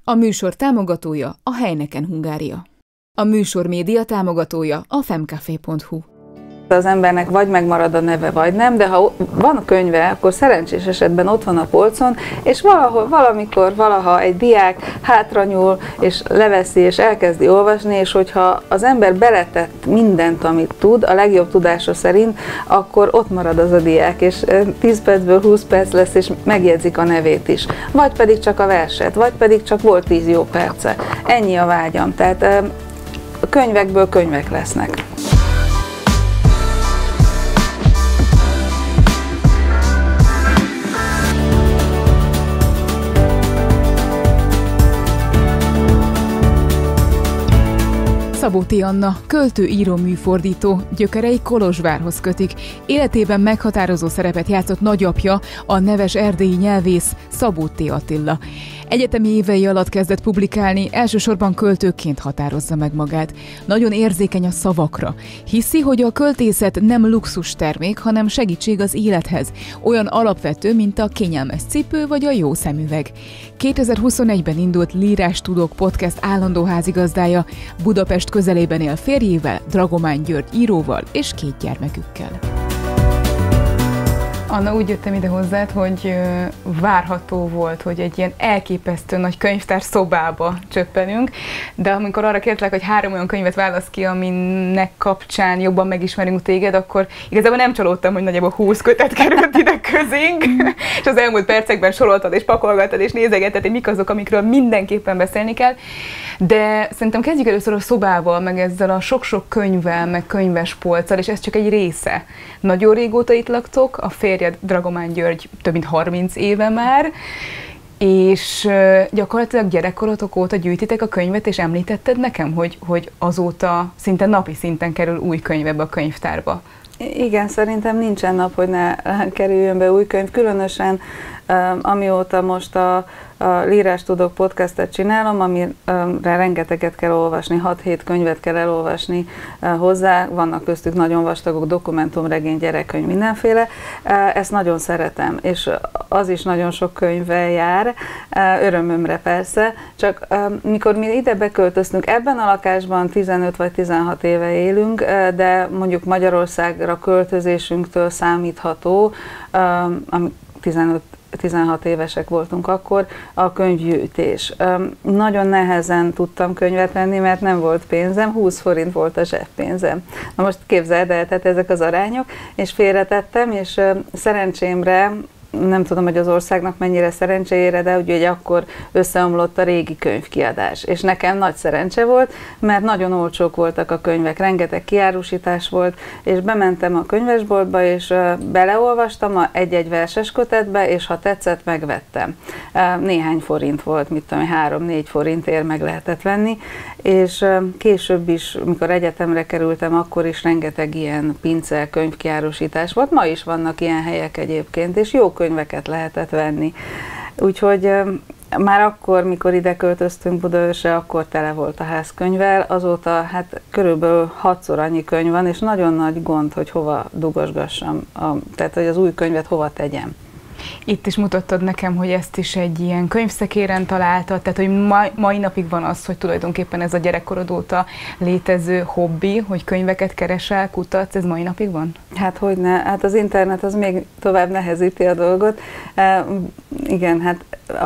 A műsor támogatója a Heineken Hungária. A műsor média támogatója a femcafé.hu. Az embernek vagy megmarad a neve, vagy nem, de ha van könyve, akkor szerencsés esetben ott van a polcon, és valahol, valamikor, valaha egy diák hátranyúl, és leveszi, és elkezdi olvasni, és hogyha az ember beletett mindent, amit tud, a legjobb tudása szerint, akkor ott marad az a diák, és 10 percből 20 perc lesz, és megjegyzik a nevét is. Vagy pedig csak a verset, vagy pedig csak volt 10 jó perce. Ennyi a vágyam. Tehát a könyvekből könyvek lesznek. Szabó-T. Anna, költő, író, műfordító, gyökerei Kolozsvárhoz kötik. Életében meghatározó szerepet játszott nagyapja, a neves erdélyi nyelvész Szabó-T. Attila. Egyetemi évei alatt kezdett publikálni, elsősorban költőként határozza meg magát. Nagyon érzékeny a szavakra. Hiszi, hogy a költészet nem luxus termék, hanem segítség az élethez. Olyan alapvető, mint a kényelmes cipő vagy a jó szemüveg. 2021-ben indult Lírás Tudok podcast állandó házigazdája, Budapest közelében él férjével, Dragomán György íróval és 2 gyermekükkel. Anna, úgy jöttem ide hozzád, hogy várható volt, hogy egy ilyen elképesztő nagy könyvtár szobába csöppenünk, de amikor arra kértelek, hogy 3 olyan könyvet válasz ki, aminek kapcsán jobban megismerünk téged, akkor igazából nem csalódtam, hogy nagyjából 20 kötet került ide közénk, és az elmúlt percekben soroltad és pakolgattad és nézegetted, hogy mik azok, amikről mindenképpen beszélni kell. De szerintem kezdjük először a szobával, meg ezzel a sok-sok könyvvel, meg könyvespolccal, és ez csak egy része. Nagyon régóta itt laktok, a férjed Dragomán György több mint 30 éve már, és gyakorlatilag gyerekkorotok óta gyűjtitek a könyvet, és említetted nekem, hogy azóta szinte napi szinten kerül új könyv ebbe a könyvtárba. Igen, szerintem nincsen nap, hogy ne kerüljön be új könyv, különösen amióta most a Lírás Tudok podcastet csinálom, amire rengeteget kell olvasni, 6-7 könyvet kell elolvasni hozzá, vannak köztük nagyon vastagok, dokumentumregény, gyerekkönyv, mindenféle. Ezt nagyon szeretem, és az is nagyon sok könyvvel jár, örömömre persze, csak mikor mi ide beköltöztünk, ebben a lakásban 15 vagy 16 éve élünk, de mondjuk Magyarországra költözésünktől számítható, 16 évesek voltunk akkor, a könyvgyűjtés. Nagyon nehezen tudtam könyvet venni, mert nem volt pénzem, 20 forint volt a zseppénzem. Na most képzeld el, tehát ezek az arányok, és félretettem, és szerencsémre, nem tudom, hogy az országnak mennyire szerencséjére, de ugye akkor összeomlott a régi könyvkiadás. És nekem nagy szerencse volt, mert nagyon olcsók voltak a könyvek, rengeteg kiárusítás volt, és bementem a könyvesboltba, és beleolvastam egy-egy verses kötetbe, és ha tetszett, megvettem. Néhány forint volt, mit tudom, 3-4 forintért meg lehetett venni, és később is, mikor egyetemre kerültem, akkor is rengeteg ilyen pince könyvkiárusítás volt. Ma is vannak ilyen helyek egyébként, és jó könyveket lehetett venni. Úgyhogy már akkor, mikor ide költöztünk Budaörsre, akkor tele volt a ház könyvvel, azóta hát körülbelül 6-szor annyi könyv van, és nagyon nagy gond, hogy hova dugosgassam, tehát hogy az új könyvet hova tegyem. Itt is mutattad nekem, hogy ezt is egy ilyen könyvszekéren találtad, tehát hogy mai napig van az, hogy tulajdonképpen ez a gyerekkorod óta létező hobbi, hogy könyveket keresel, kutatsz, ez mai napig van? Hát hogyne, hát az internet az még tovább nehezíti a dolgot. Igen, hát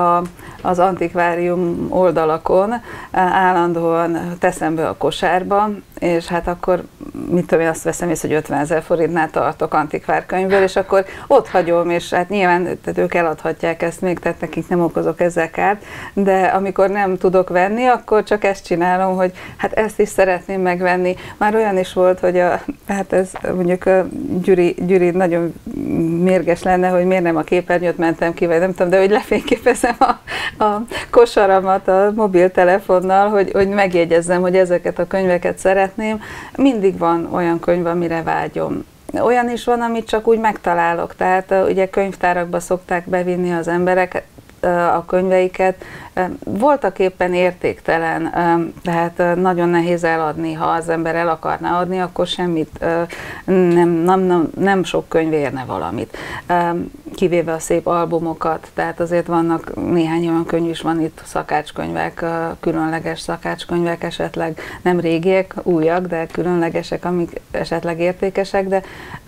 az antikvárium oldalakon állandóan teszem be a kosárba, és hát akkor, mit tudom én, azt veszem észre, hogy 50 000 forintnál tartok antikvárkönyvből, és akkor ott hagyom, és hát nyilván tehát ők eladhatják ezt még, tehát nekik nem okozok ezzel kárt, de amikor nem tudok venni, akkor csak ezt csinálom, hogy hát ezt is szeretném megvenni. Már olyan is volt, hogy hát ez mondjuk a Gyuri nagyon mérges lenne, hogy miért nem a képernyőt mentem ki, vagy nem tudom, de hogy lefényképezem a kosaramat a mobiltelefonnal, hogy megjegyezzem, hogy ezeket a könyveket szeretném. Mindig van olyan könyv, amire vágyom. Olyan is van, amit csak úgy megtalálok, tehát ugye könyvtárakba szokták bevinni az emberek a könyveiket, voltak éppen értéktelen, tehát nagyon nehéz eladni, ha az ember el akarná adni, akkor semmit, nem sok könyv érne valamit. Kivéve a szép albumokat, tehát azért vannak néhány olyan könyv is van itt, szakácskönyvek, különleges szakácskönyvek, esetleg nem régiek, újak, de különlegesek, amik esetleg értékesek, de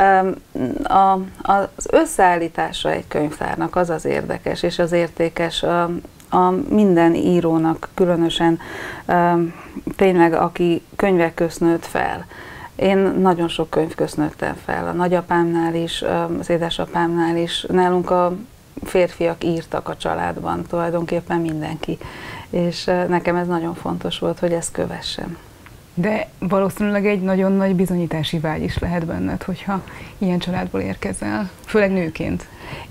az összeállítása egy könyvtárnak az az érdekes és az értékes a minden írónak, különösen tényleg, aki könyvek közt nőtt fel. Én nagyon sok könyv közt nőttem fel, a nagyapámnál is, az édesapámnál is, nálunk a férfiak írtak a családban, tulajdonképpen mindenki, és nekem ez nagyon fontos volt, hogy ezt kövessem. De valószínűleg egy nagyon nagy bizonyítási vágy is lehet benned, hogyha ilyen családból érkezel, főleg nőként.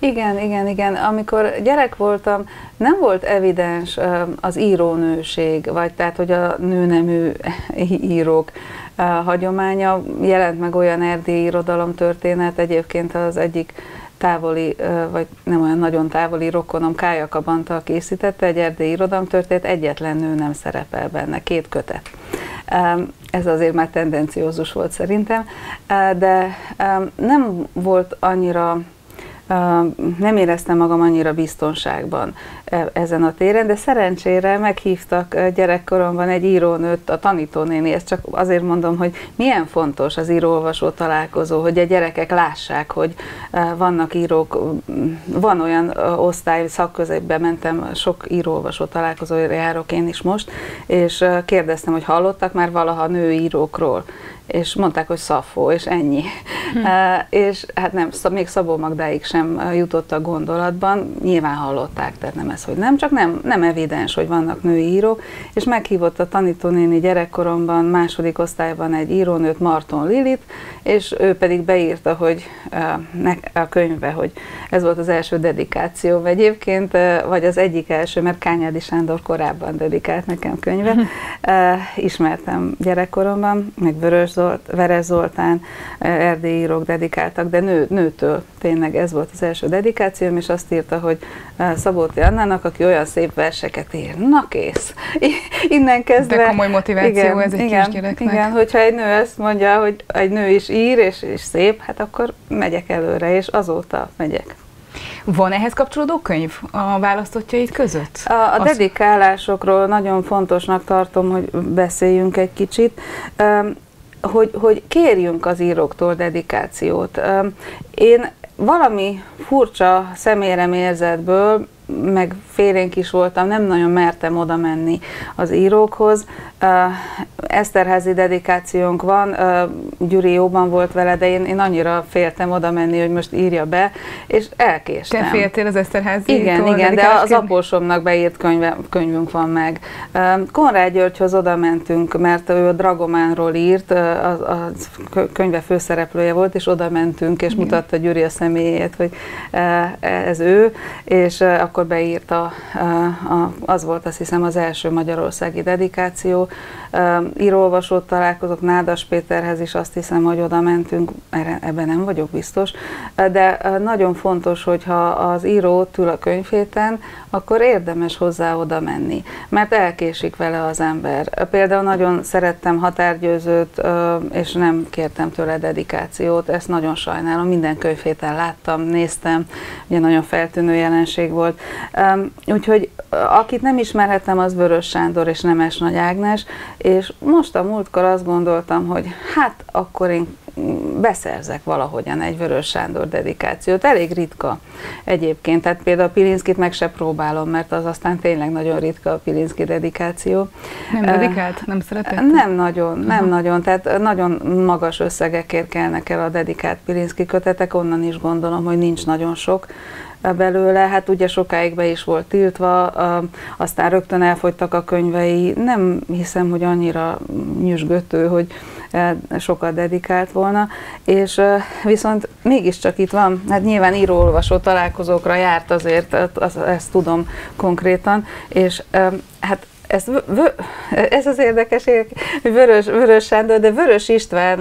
Igen. Amikor gyerek voltam, nem volt evidens az írónőség, vagy tehát, hogy a nőnemű írók hagyománya. Jelent meg olyan erdélyi irodalomtörténet, egyébként az egyik távoli, vagy nem olyan nagyon távoli rokonom, Kája Kabanta készítette, egy erdélyi irodalomtörténet, egyetlen nő nem szerepel benne, 2 kötet. Ez azért már tendenciózus volt szerintem, de nem volt annyira, nem éreztem magam annyira biztonságban ezen a téren, de szerencsére meghívtak gyerekkoromban egy írónőt, a tanítónéni, ezt csak azért mondom, hogy milyen fontos az író-olvasó találkozó, hogy a gyerekek lássák, hogy vannak írók, van olyan osztály, szakközépbe mentem, sok író-olvasó találkozóra járok én is most, és kérdeztem, hogy hallottak már valaha női írókról, és mondták, hogy Szaffó, és ennyi. És hát nem, még Szabó Magdáig sem jutott a gondolatban, nyilván hallották, tehát nem ez, hogy nem, csak nem evidens, hogy vannak női írók, és meghívott a tanítónéni gyerekkoromban, második osztályban egy írónőt, Marton Lilit, és ő pedig beírta, hogy a könyvbe, hogy ez volt az első dedikáció, egyébként, vagy az egyik első, mert Kányádi Sándor korábban dedikált nekem könyvet. Ismertem gyerekkoromban, meg Veres Zoltán, erdélyi írók dedikáltak, de nőtől tényleg ez volt az első dedikációm, és azt írta, hogy Szabóti Annának, aki olyan szép verseket ír. Na kész! Innen kezdve... De komoly motiváció ez egy kisgyereknek. Igen, hogyha egy nő ezt mondja, hogy egy nő is ír, és szép, hát akkor megyek előre, és azóta megyek. Van ehhez kapcsolódó könyv a választottjaid között? A dedikálásokról nagyon fontosnak tartom, hogy beszéljünk egy kicsit. Hogy kérjünk az íróktól dedikációt. Én valami furcsa szeméremérzetből, meg félénk is voltam, nem nagyon mertem oda menni az írókhoz. Eszterházy dedikációnk van, Gyuri jóban volt vele, de én annyira féltem oda menni, hogy most írja be, és elkéstem. Te féltél az Eszterházy-tól? Igen, de az apósomnak beírt könyvünk van meg. Konrád Györgyhöz oda mentünk, mert ő a Dragománról írt, a könyve főszereplője volt, és oda mentünk, és mutatta Gyuri a személyét, hogy ez ő, és akkor beírta, az volt azt hiszem az első magyarországi dedikáció. Író-olvasót találkozok, Nádas Péterhez is azt hiszem, hogy oda mentünk, ebben nem vagyok biztos, de nagyon fontos, hogyha az író ül a könyvhéten, akkor érdemes hozzá oda menni, mert elkésik vele az ember. Például nagyon szerettem Határ Győzőt, és nem kértem tőle dedikációt, ezt nagyon sajnálom, minden könyvhéten láttam, néztem, ugye nagyon feltűnő jelenség volt. Úgyhogy akit nem ismerhettem, az Vörös Sándor és Nemes Nagy Ágnes, és most a múltkor azt gondoltam, hogy hát akkor én beszerzek valahogyan egy Vörös Sándor dedikációt. Elég ritka egyébként, tehát például Pilinszkit meg se próbálom, mert az aztán tényleg nagyon ritka a Pilinszki dedikáció. Nem dedikált? Nem szeretett? Nem nagyon, tehát nagyon magas összegekért kelnek el a dedikált Pilinszki kötetek, onnan is gondolom, hogy nincs nagyon sok belőle, hát ugye sokáig be is volt tiltva, aztán rögtön elfogytak a könyvei, nem hiszem, hogy annyira nyüzsgötő, hogy sokat dedikált volna, és viszont mégiscsak itt van, hát nyilván író-olvasó találkozókra járt azért, ezt tudom konkrétan, és hát ez az érdekes, hogy Vörös Sándor, de Vörös István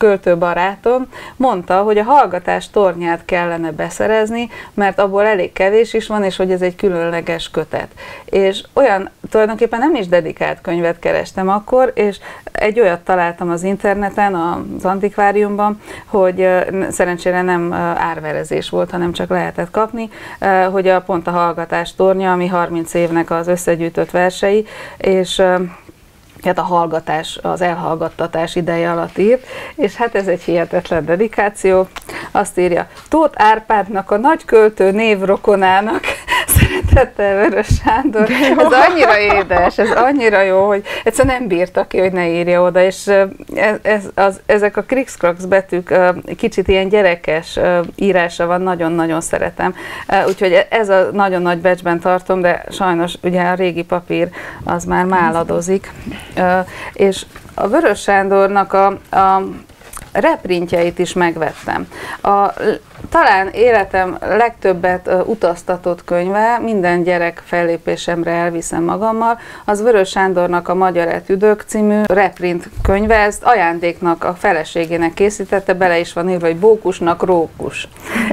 költőbarátom mondta, hogy a Hallgatás tornyát kellene beszerezni, mert abból elég kevés is van, és hogy ez egy különleges kötet. És olyan, tulajdonképpen nem is dedikált könyvet kerestem akkor, és egy olyat találtam az interneten, az antikváriumban, hogy szerencsére nem árverezés volt, hanem csak lehetett kapni, hogy pont a Hallgatás tornya, ami 30 évnek az összegyűjtött versei, és hát a hallgatás, az elhallgattatás ideje alatt írt, és hát ez egy hihetetlen dedikáció. Azt írja: Tóth Árpádnak, a nagy költő névrokonának, szeretettel Vörös Sándor. Ez annyira édes, ez annyira jó, hogy egyszerűen nem bírta ki, hogy ne írja oda, és ezek a krikszkraksz betűk, kicsit ilyen gyerekes írása van, nagyon-nagyon szeretem. Úgyhogy ez a nagyon nagy becsben tartom, de sajnos ugye a régi papír az már máladozik. És a Vörös Sándornak a reprintjeit is megvettem. Talán életem legtöbbet utaztatott könyve, minden gyerek fellépésemre elviszem magammal, az Vörös Sándornak a Magyar etüdök című reprint könyve, ezt ajándéknak a feleségének készítette, bele is van írva, hogy Bókusnak Rókus.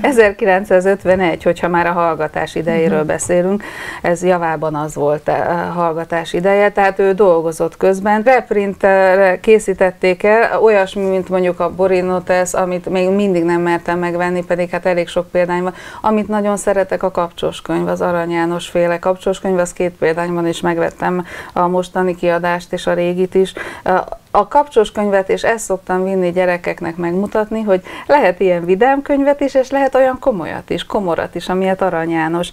1951, hogyha már a hallgatás idejéről beszélünk, ez javában az volt a hallgatás ideje, tehát ő dolgozott közben. Reprintre készítették el, olyasmi, mint mondjuk a Borinotesz, amit még mindig nem mertem megvenni, pedig hát elég sok példány van. Amit nagyon szeretek, a Kapcsos könyv, az Arany János féle Kapcsos könyv, az 2 példányban is megvettem, a mostani kiadást és a régit is. A Kapcsos könyvet, és ezt szoktam vinni gyerekeknek megmutatni, hogy lehet ilyen vidám könyvet is, és lehet olyan komolyat is, komorat is, amilyet Arany János.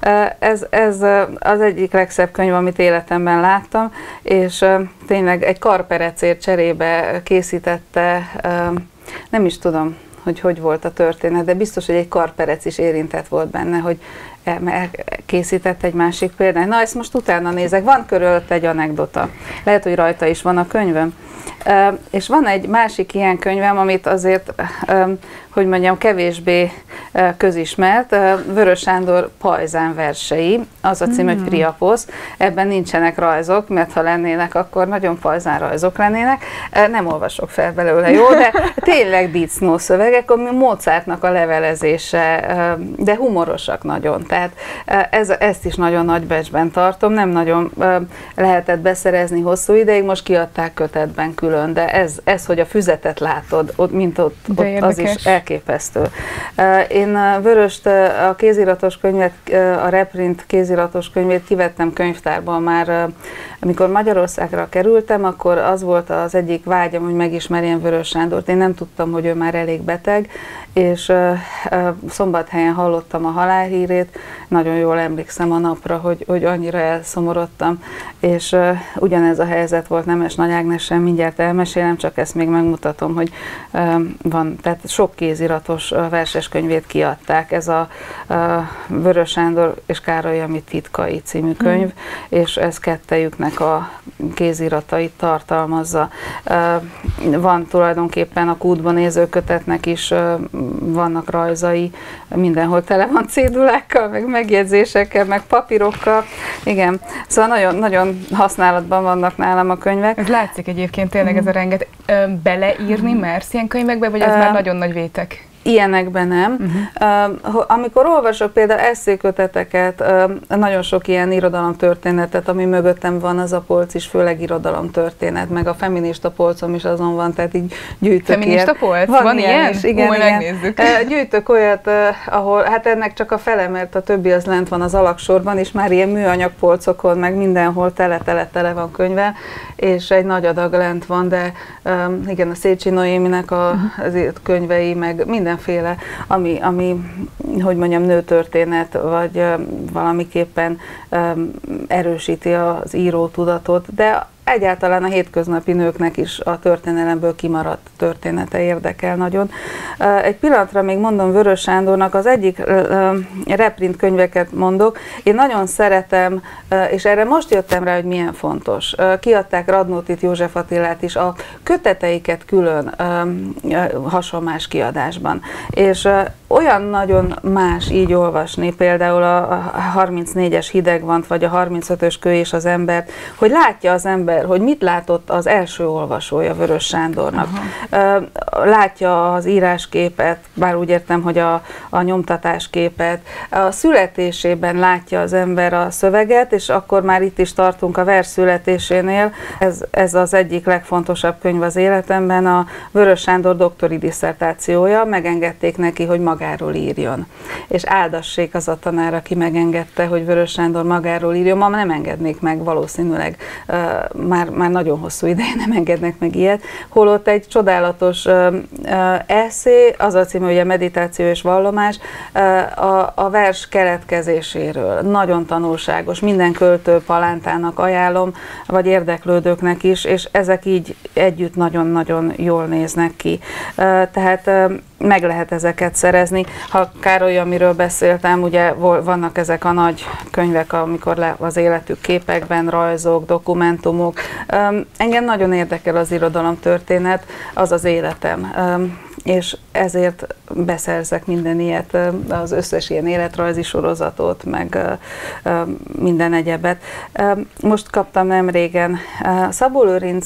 Ez az egyik legszebb könyv, amit életemben láttam, és tényleg egy karperecért cserébe készítette, nem is tudom, hogy volt a történet, de biztos, hogy egy karperec is érintett volt benne, hogy készített egy másik példányt. Na, ezt most utána nézek. Van körülött egy anekdota. Lehet, hogy rajta is van a könyvem. És van egy másik ilyen könyvem, amit azért, hogy mondjam, kevésbé közismert, Vörös Sándor pajzán versei, az a cím, hogy Priaposz. Ebben nincsenek rajzok, mert ha lennének, akkor nagyon pajzán rajzok lennének. Nem olvasok fel belőle, jó, de tényleg disznó szövegek, ami Mozartnak a levelezése, de humorosak nagyon. Tehát ezt is nagyon nagy becsben tartom, nem nagyon lehetett beszerezni hosszú ideig, most kiadták kötetben külön, de ez hogy a füzetet látod, mint ott az is elképesztő. Én Vöröst, a kéziratos könyvet, a reprint kéziratos könyvét kivettem könyvtárban már, amikor Magyarországra kerültem, akkor az volt az egyik vágyam, hogy megismerjem Vörös Sándort. Én nem tudtam, hogy ő már elég beteg, és Szombathelyen hallottam a halálhírét, nagyon jól emlékszem a napra, hogy annyira elszomorodtam, és ugyanez a helyzet volt Nemes Nagy Ágnessel, mindjárt elmesélem, csak ezt még megmutatom, hogy van, tehát sok kéziratos verseskönyvét kiadták, ez a Vörös Sándor és Károly Ami titkai című könyv, és ez kettejüknek a kéziratait tartalmazza. Van tulajdonképpen a kútban néző kötetnek is vannak rajzai, mindenhol tele van cédulákkal, meg megjegyzésekkel, meg papírokkal. Igen, szóval nagyon, nagyon használatban vannak nálam a könyvek. Ez látszik egyébként tényleg ez a renget. Beleírni mersz ilyen könyvekbe, vagy ez már nagyon nagy vétek? Ilyenekben nem. Amikor olvasok például esszéköteteket, nagyon sok ilyen irodalomtörténetet, ami mögöttem van, az a polc is főleg irodalomtörténet, meg a feminista polcom is azon van, tehát így gyűjtök feminista polc? Van ilyen? Is, igen, megnézzük. Gyűjtök olyat, ahol, hát ennek csak a fele, mert a többi az lent van az alaksorban, és már ilyen műanyag polcokon, meg mindenhol tele van könyvvel, és egy nagy adag lent van, de igen, a Szécsi Noéminek az könyvei, meg mindenféle, ami, hogy mondjam, nőtörténet, vagy valamiképpen erősíti az író tudatot, de egyáltalán a hétköznapi nőknek is a történelemből kimaradt története érdekel nagyon. Egy pillanatra még mondom Vörös Sándornak, az egyik reprint könyveket mondok, én nagyon szeretem, és erre most jöttem rá, hogy milyen fontos. Kiadták Radnótit, József Attilát is, a köteteiket külön hasonlás kiadásban. És olyan nagyon más így olvasni, például a 34-es Hidegvant, vagy a 35-ös Kő és az embert, hogy látja az ember, hogy mit látott az első olvasója Vörös Sándornak. Látja az írásképet, bár úgy értem, hogy a nyomtatásképet, a születésében látja az ember a szöveget, és akkor már itt is tartunk a vers születésénél. Ez az egyik legfontosabb könyv az életemben, a Vörös Sándor doktori disszertációja, megengedték neki, hogy magáról írjon. És áldassék az a tanár, aki megengedte, hogy Vörös Sándor magáról írjon. Ma nem engednék meg, valószínűleg már nagyon hosszú ideje nem engednek meg ilyet. Holott egy csodálatos esszé, az a címe, ugye Meditáció és vallomás, a vers keletkezéséről. Nagyon tanulságos, minden költő palántának ajánlom, vagy érdeklődőknek is, és ezek így együtt nagyon-nagyon jól néznek ki. Tehát meg lehet ezeket szerezni. Ha Károly, amiről beszéltem, ugye vannak ezek a nagy könyvek, amikor az életük képekben, rajzok, dokumentumok. Engem nagyon érdekel az irodalomtörténet, az az életem. És ezért beszerzek minden ilyet, az összes ilyen életrajzi sorozatot, meg minden egyebet. Most kaptam nemrégen Szabó Lőrinc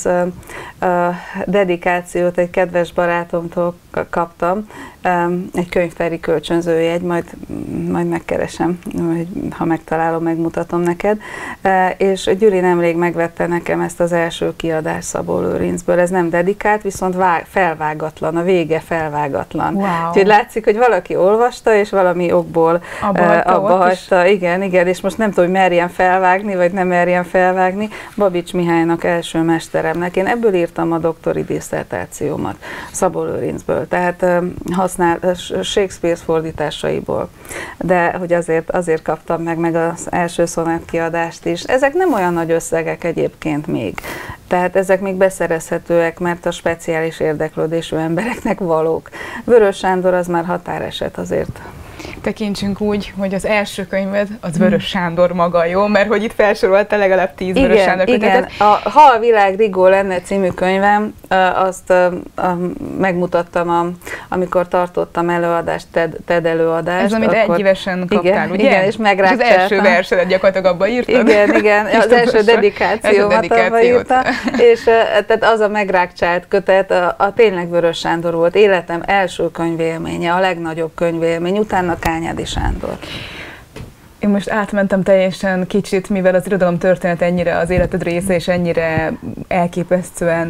dedikációt, egy kedves barátomtól kaptam, egy könyvtári kölcsönzőjegy, majd megkeresem, ha megtalálom, megmutatom neked. És Gyuri nemrég megvette nekem ezt az első kiadást Szabó Lőrincből. Ez nem dedikált, viszont felvágatlan, a vége felvágatlan. Wow. Úgyhogy látszik, hogy valaki olvasta, és valami okból abba hagyta. Igen, és most nem tudom, hogy merjen felvágni, vagy nem merjen felvágni. Babics Mihálynak, első mesteremnek. Én ebből írtam a doktori disszertációmat, Szabó Lőrincből. Tehát Shakespeare fordításaiból. De hogy azért kaptam meg az első szonett kiadást is. Ezek nem olyan nagy összegek egyébként még. Tehát ezek még beszerezhetőek, mert a speciális érdeklődésű embereknek valók. Vörös Sándor az már határeset azért. Tekintsünk úgy, hogy az első könyved az Vörös Sándor maga, jó? Mert hogy itt felsorolta legalább 10 Vörös Sándor kötetet. Igen, Ha a világ rigó lenne című könyvem, azt megmutattam, amikor tartottam előadást, TED előadást. Ez, amit egyévesen kaptál, ugye? Igen, és megrágcsáltam. És az első versedet gyakorlatilag abba írtad? Igen, az első dedikációmat abba írtam. És tehát az a megrágcsált kötet a tényleg Vörös Sándor volt. Életem első könyvélménye, a legnagyobb könyvélmény, utána Kányádi Sándor. Én most átmentem teljesen kicsit, mivel az irodalom történet ennyire az életed része, és ennyire elképesztően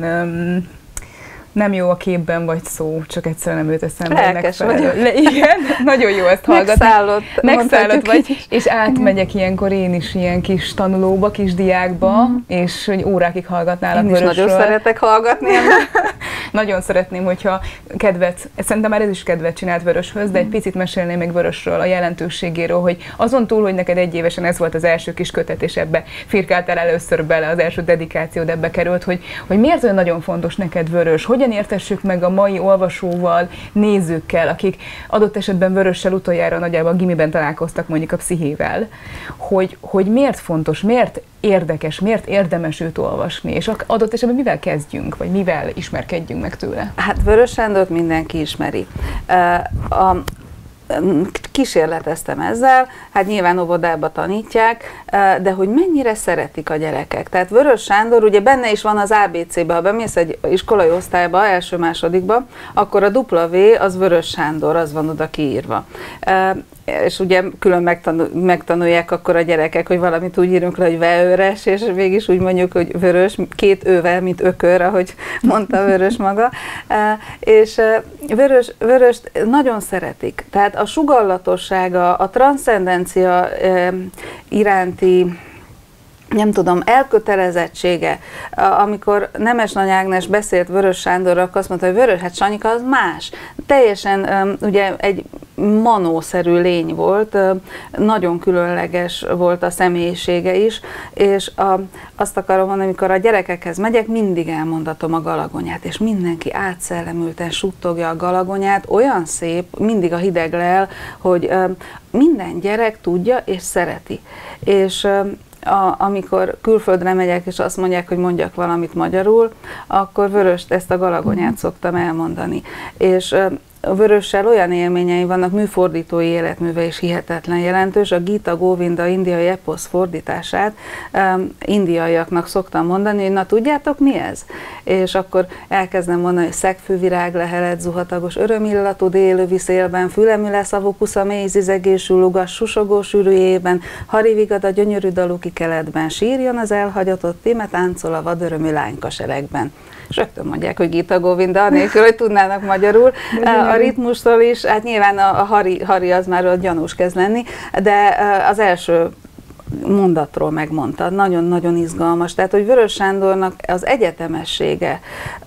nem jó a képben vagy szó, csak egyszerűen nem jut eszembe. Lelkes vagyok. Igen, nagyon jó ezt hallgatni. Megszállott vagy, és átmegyek ilyenkor én is ilyen kis tanulóba, kis diákba, és hogy órákig hallgatnálak Vörösről. Én is nagyon szeretek hallgatni. Nagyon szeretném, hogyha szerintem már ez is kedvet csinált Vöröshöz, de egy picit mesélném még Vörösről, a jelentőségéről, hogy azon túl, hogy neked egy évesen ez volt az első kis kötet, és ebbe firkáltál először bele, az első dedikációd ebbe került, hogy miért olyan nagyon fontos neked Vörös, hogyan értessük meg a mai olvasóval, nézőkkel, akik adott esetben Vörössel utoljára nagyjából a gimiben találkoztak mondjuk a Pszichével, hogy miért fontos, miért érdekes, miért érdemes őt olvasni, és adott esetben mivel kezdjünk, vagy mivel ismerkedjünk meg tőle? Hát Vörös Sándort mindenki ismeri. Kísérleteztem ezzel, hát nyilván óvodába tanítják, de hogy mennyire szeretik a gyerekek. Tehát Vörös Sándor, ugye benne is van az ABC-be, ha bemész egy iskolai osztályba, első-másodikba, akkor a W az Vörös Sándor, az van oda kiírva. És ugye külön megtanulják akkor a gyerekek, hogy valamit úgy írunk le, hogy veőres, és végig úgy mondjuk, hogy vörös, 2 ővel, mint ökör, ahogy mondta Vörös maga. És Vöröst nagyon szeretik. Tehát a sugallatossága, a transzcendencia iránti, nem tudom, elkötelezettsége. Amikor Nemes Nagy Ágnes beszélt Vörös Sándorra, akkor azt mondta, hogy Vörös, hát Sanyika az más. Teljesen ugye egy manószerű lény volt, nagyon különleges volt a személyisége is, és azt akarom mondani, amikor a gyerekekhez megyek, mindig elmondatom a Galagonyát, és mindenki átszellemülten suttogja a Galagonyát, olyan szép, mindig a hideg lel, hogy minden gyerek tudja és szereti. És amikor külföldre megyek, és azt mondják, hogy mondjak valamit magyarul, akkor Vöröst, ezt a Galagonyát szoktam elmondani. És Vörössel olyan élményei vannak, műfordítói életműve is hihetetlen jelentős. A Gita Govinda indiai eposz fordítását indiaiaknak szoktam mondani, hogy na tudjátok mi ez? És akkor elkezdem mondani, hogy szegfűvirág lehelet, zuhatagos örömillatú délövi szélben, fülemüle szavú pusza mély zizegésű lugas susogó sűrűjében, harivigad a gyönyörű daluki keletben, sírjon az elhagyatott íme, táncol a vadörömű lánykaseregben. És rögtön mondják, hogy Gita Govinda, anélkül, hogy tudnának magyarul. A ritmustól is, hát nyilván a hari az már a gyanús kezd lenni, de az első mondatról megmondtad, nagyon-nagyon izgalmas. Tehát, hogy Vörös Sándornak az egyetemessége,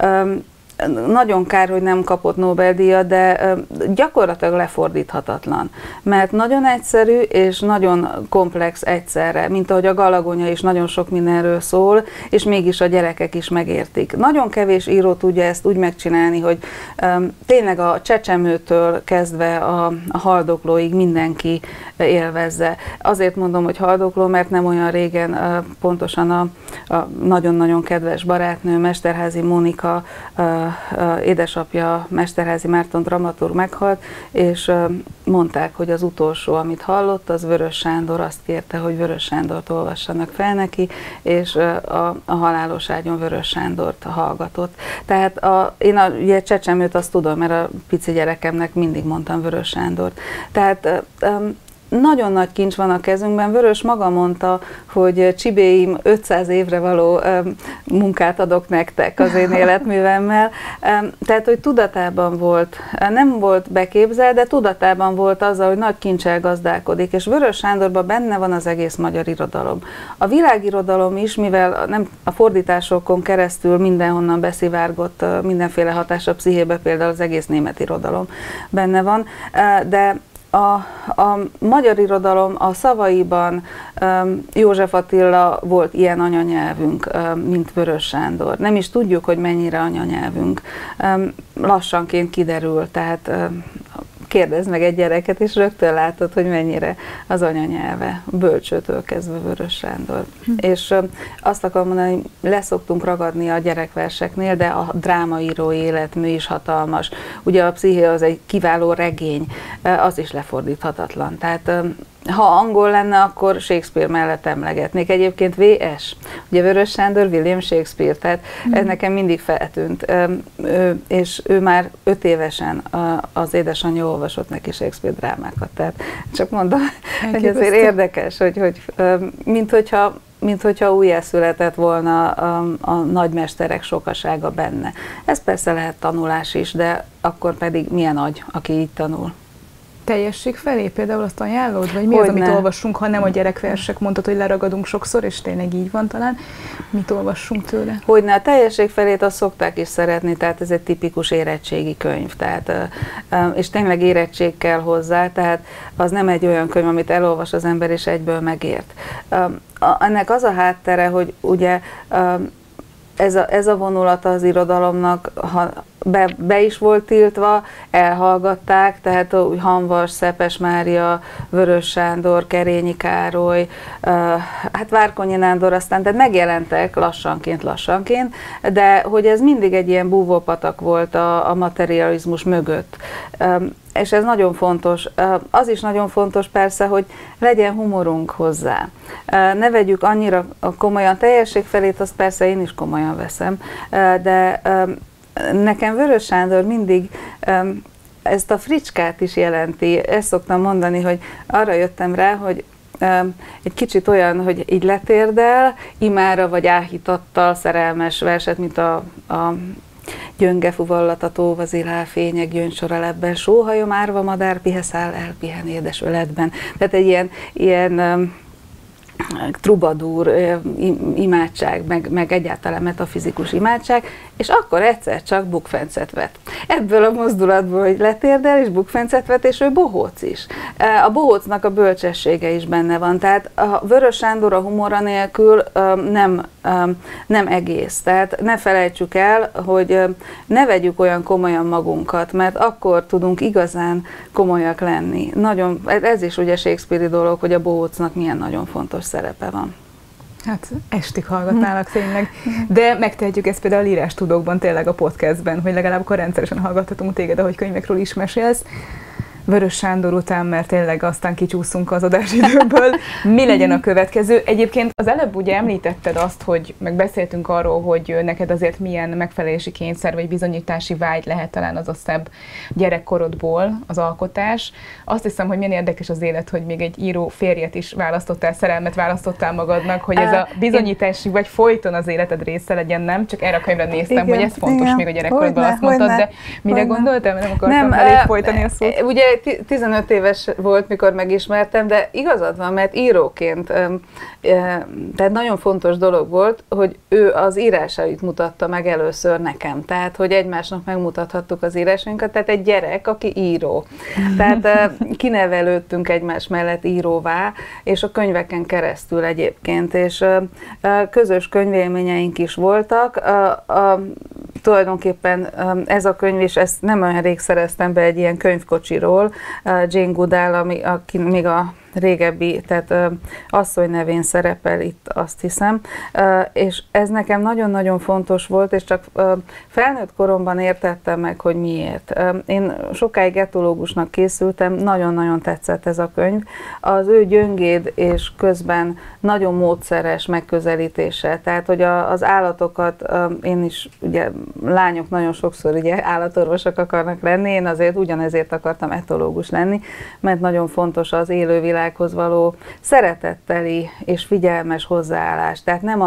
nagyon kár, hogy nem kapott Nobel-díjat, de gyakorlatilag lefordíthatatlan. Mert nagyon egyszerű és nagyon komplex egyszerre, mint ahogy a Galagonya is nagyon sok mindenről szól, és mégis a gyerekek is megértik. Nagyon kevés író tudja ezt úgy megcsinálni, hogy tényleg a Csecsemőtől kezdve a haldoklóig mindenki élvezze. Azért mondom, hogy haldokló, mert nem olyan régen pontosan a nagyon-nagyon kedves barátnő, Mesterházy Mónika édesapja, Mesterházy Márton dramaturg meghalt, és mondták, hogy az utolsó, amit hallott, az Vörös Sándor, azt kérte, hogy Vörös Sándort olvassanak fel neki, és a halálos ágyon Vörös Sándort hallgatott. Tehát én ugye Csecsemőt azt tudom, mert a pici gyerekemnek mindig mondtam Vörös Sándort. Tehát nagyon nagy kincs van a kezünkben. Vörös maga mondta, hogy csibéim 500 évre való munkát adok nektek az én életművemmel. Tehát, hogy tudatában volt, nem volt beképzel, de tudatában volt azzal, hogy nagy kincsel gazdálkodik, és Vörös Sándorban benne van az egész magyar irodalom. A világirodalom is, mivel nem a fordításokon keresztül mindenhonnan beszivárgott mindenféle hatás a pszichébe, például az egész német irodalom benne van, de a magyar irodalom a szavaiban József Attila volt ilyen anyanyelvünk, mint Vörös Sándor. Nem is tudjuk, hogy mennyire anyanyelvünk. Lassanként kiderül, tehát kérdezd meg egy gyereket, és rögtön látod, hogy mennyire az anyanyelve, bölcsőtől kezdve Vörös Sándor. És azt akarom mondani, hogy leszoktunk ragadni a gyerekverseknél, de a drámaírói életmű is hatalmas. Ugye a Psziché az egy kiváló regény, az is lefordíthatatlan. Tehát ha angol lenne, akkor Shakespeare mellett emlegetnék. Egyébként V.S. Ugye Vörös Sándor, William Shakespeare, tehát ez nekem mindig feltűnt. És ő már 5 évesen az édesanyja olvasott neki Shakespeare drámákat. Tehát csak mondom, hogy azért érdekes, hogy mint hogyha újjászületett volna a nagymesterek sokasága benne. Ez persze lehet tanulás is, de akkor pedig milyen agy, aki így tanul. Teljesség felé például azt ajánlod? Vagy mi az, amit olvassunk, ha nem a gyerekversek? Mondtad, hogy leragadunk sokszor, és tényleg így van talán. Mit olvassunk tőle? Hogyne, a teljesség felét azt szokták is szeretni, tehát ez egy tipikus érettségi könyv. Tehát, és tényleg érettség kell hozzá, tehát az nem egy olyan könyv, amit elolvas az ember, és egyből megért. Ennek az a háttere, hogy ugye ez a vonulata az irodalomnak, ha be is volt tiltva, elhallgatták, tehát Hamvas, Szepes Mária, Vörös Sándor, Kerényi Károly, hát Várkonyi Nándor aztán, tehát megjelentek lassanként, de hogy ez mindig egy ilyen búvópatak volt a materializmus mögött. És ez nagyon fontos. Az is nagyon fontos persze, hogy legyen humorunk hozzá. Ne vegyük annyira komolyan, teljesség felét, azt persze én is komolyan veszem, de nekem Vörös Sándor mindig ezt a fricskát is jelenti. Ezt szoktam mondani, hogy arra jöttem rá, hogy egy kicsit olyan, hogy így letérdel, imára vagy áhítattal szerelmes verset, mint a gyönge fuvallat a tóvazilál fények gyöngysora lebben, sóhajom árva madár piheszáll elpihen édes öletben. Tehát egy ilyen trubadúr imádság, meg egyáltalán metafizikus imádság, és akkor egyszer csak bukfencet vet. Ebből a mozdulatból, hogy letérdel, és bukfencet vet, és ő bohóc is. A bohócnak a bölcsessége is benne van, tehát a Vörös Sándor a humora nélkül nem egész. Tehát ne felejtsük el, hogy ne vegyük olyan komolyan magunkat, mert akkor tudunk igazán komolyak lenni. Ez is ugye Shakespeare-i dolog, hogy a bohócnak milyen nagyon fontos szerepe van. Hát estig hallgatnálak tényleg. De megtehetjük ezt például írástudókban, tényleg a podcastben, hogy legalább akkor rendszeresen hallgathatunk téged, ahogy könyvekről is mesélsz. Vörös Sándor után, mert tényleg aztán kicsúszunk az adásidőből. Mi legyen a következő? Egyébként az előbb ugye említetted azt, hogy meg beszéltünk arról, hogy neked azért milyen megfelelési kényszer vagy bizonyítási vágy lehet talán az a szebb gyerekkorodból az alkotás. Azt hiszem, hogy milyen érdekes az élet, hogy még egy író férjet is választottál, szerelmet választottál magadnak, hogy ez a bizonyítási vagy folyton az életed része legyen, nem? Csak erre a könyvre néztem, igen, hogy ez fontos, igen, még a gyerekkorodban azt mondtad, de mire gondoltál? Nem akartam folytani a szót. Ugye 15 éves volt, mikor megismertem, de igazad van, mert íróként, tehát nagyon fontos dolog volt, hogy ő az írásait mutatta meg először nekem. Tehát, hogy egymásnak megmutathattuk az írásainkat, tehát egy gyerek, aki író. Tehát kinevelődtünk egymás mellett íróvá, és a könyveken keresztül egyébként, és közös könyvélményeink is voltak. Tulajdonképpen ez a könyv, és ezt nem olyan rég szereztem be egy ilyen könyvkocsiról, Jane Goodall, aki még a régebbi, tehát asszony nevén szerepel itt, azt hiszem, és ez nekem nagyon-nagyon fontos volt, és csak felnőtt koromban értettem meg, hogy miért. Én sokáig etológusnak készültem, nagyon-nagyon tetszett ez a könyv. Az ő gyöngéd és közben nagyon módszeres megközelítése, tehát hogy az állatokat, én is, ugye lányok nagyon sokszor ugye állatorvosok akarnak lenni, én azért ugyanezért akartam etológus lenni, mert nagyon fontos az élővilághoz való szeretetteli és figyelmes hozzáállás. Tehát nem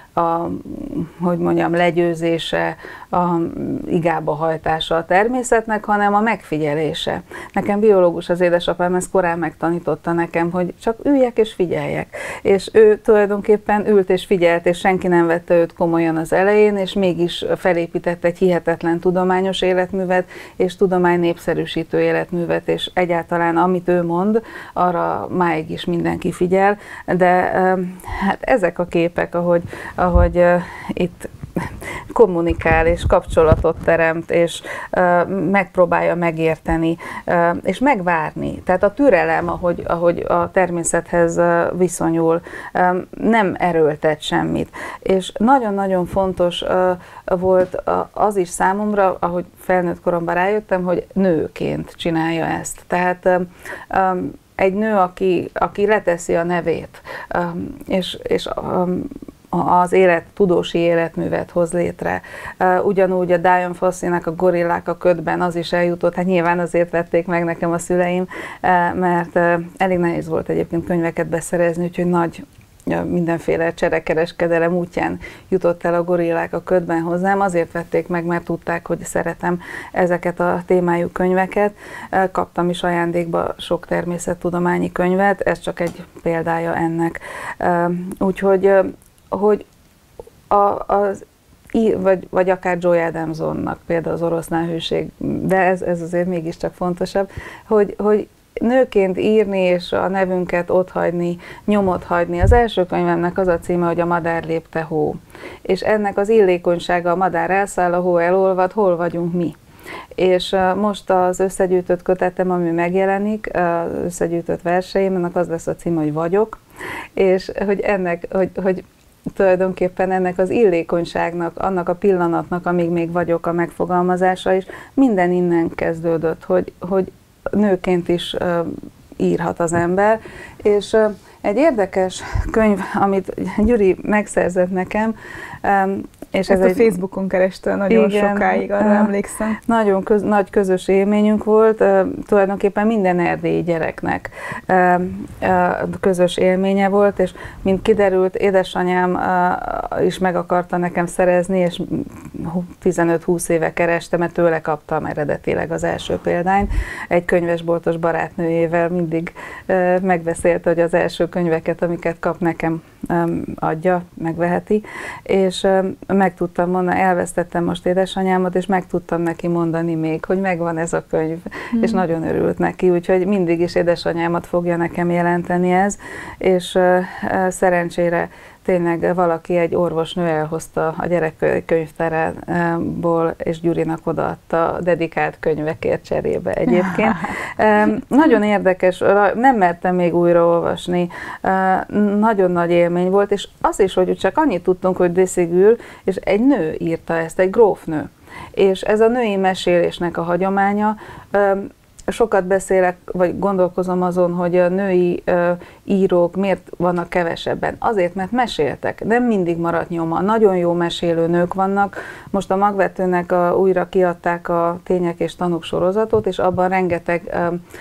hogy mondjam, legyőzése, a igába hajtása a természetnek, hanem a megfigyelése. Nekem biológus az édesapám, ezt korán megtanította nekem, hogy csak üljek és figyeljek. És ő tulajdonképpen ült és figyelt, és senki nem vette őt komolyan az elején, és mégis felépített egy hihetetlen tudományos életművet, és tudomány népszerűsítő életművet, és egyáltalán amit ő mond, arra máig is mindenki figyel, de hát ezek a képek, ahogy itt kommunikál, és kapcsolatot teremt, és megpróbálja megérteni, és megvárni. Tehát a türelem, ahogy a természethez viszonyul, nem erőltet semmit. És nagyon-nagyon fontos volt az is számomra, ahogy felnőtt koromban rájöttem, hogy nőként csinálja ezt. Tehát egy nő, aki leteszi a nevét, és az tudósi életművet hoz létre. Ugyanúgy a Dian Fossey-nek a Gorillák a ködben az is eljutott, hát nyilván azért vették meg nekem a szüleim, mert elég nehéz volt egyébként könyveket beszerezni, úgyhogy nagy mindenféle cserekereskedelem útján jutott el a Gorillák a ködben hozzám, azért vették meg, mert tudták, hogy szeretem ezeket a témájú könyveket. Kaptam is ajándékba sok természettudományi könyvet, ez csak egy példája ennek. Úgyhogy vagy akár Joy Adamsonnak például az Orosznál hőség, de ez azért mégiscsak fontosabb, hogy nőként írni és a nevünket otthagyni, nyomot hagyni. Az első könyvemnek az a címe, hogy A madár lépte hó. És ennek az illékonysága, a madár elszáll, a hó elolvad, hol vagyunk mi? És most az összegyűjtött kötetem, ami megjelenik, az összegyűjtött verseim, ennek az lesz a címe, hogy Vagyok, és hogy tulajdonképpen ennek az illékonyságnak, annak a pillanatnak, amíg még vagyok, a megfogalmazása is, minden innen kezdődött, hogy nőként is írhat az ember, és egy érdekes könyv, amit Gyuri megszerzett nekem, és ezt a Facebookon kereste nagyon sokáig, arra emlékszem. Nagyon nagy közös élményünk volt, tulajdonképpen minden erdélyi gyereknek közös élménye volt, és mint kiderült, édesanyám is meg akarta nekem szerezni, és 15-20 éve kereste, mert tőle kaptam eredetileg az első példányt. Egy könyvesboltos barátnőjével mindig megbeszélte, hogy az első könyveket, amiket kap, nekem adja, megveheti, és meg tudtam mondani, elvesztettem most édesanyámat, és meg tudtam neki mondani még, hogy megvan ez a könyv, és nagyon örült neki, úgyhogy mindig is édesanyámat fogja nekem jelenteni ez, és szerencsére tényleg valaki, egy orvosnő elhozta a gyerekkönyvtárából, és Gyurinak odaadta dedikált könyvekért cserébe egyébként. Nagyon érdekes, nem mertem még újraolvasni, nagyon nagy élmény volt, és az is, hogy csak annyit tudtunk, hogy Desigül, és egy nő írta ezt, egy grófnő. És ez a női mesélésnek a hagyománya. Sokat beszélek, vagy gondolkozom azon, hogy a női írók miért vannak kevesebben. Azért, mert meséltek. Nem mindig maradt nyoma. Nagyon jó mesélő nők vannak. Most a Magvetőnek újra kiadták a Tények és tanúk sorozatot, és abban rengeteg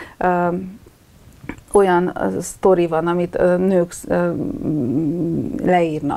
olyan sztori van, amit nők leírnak,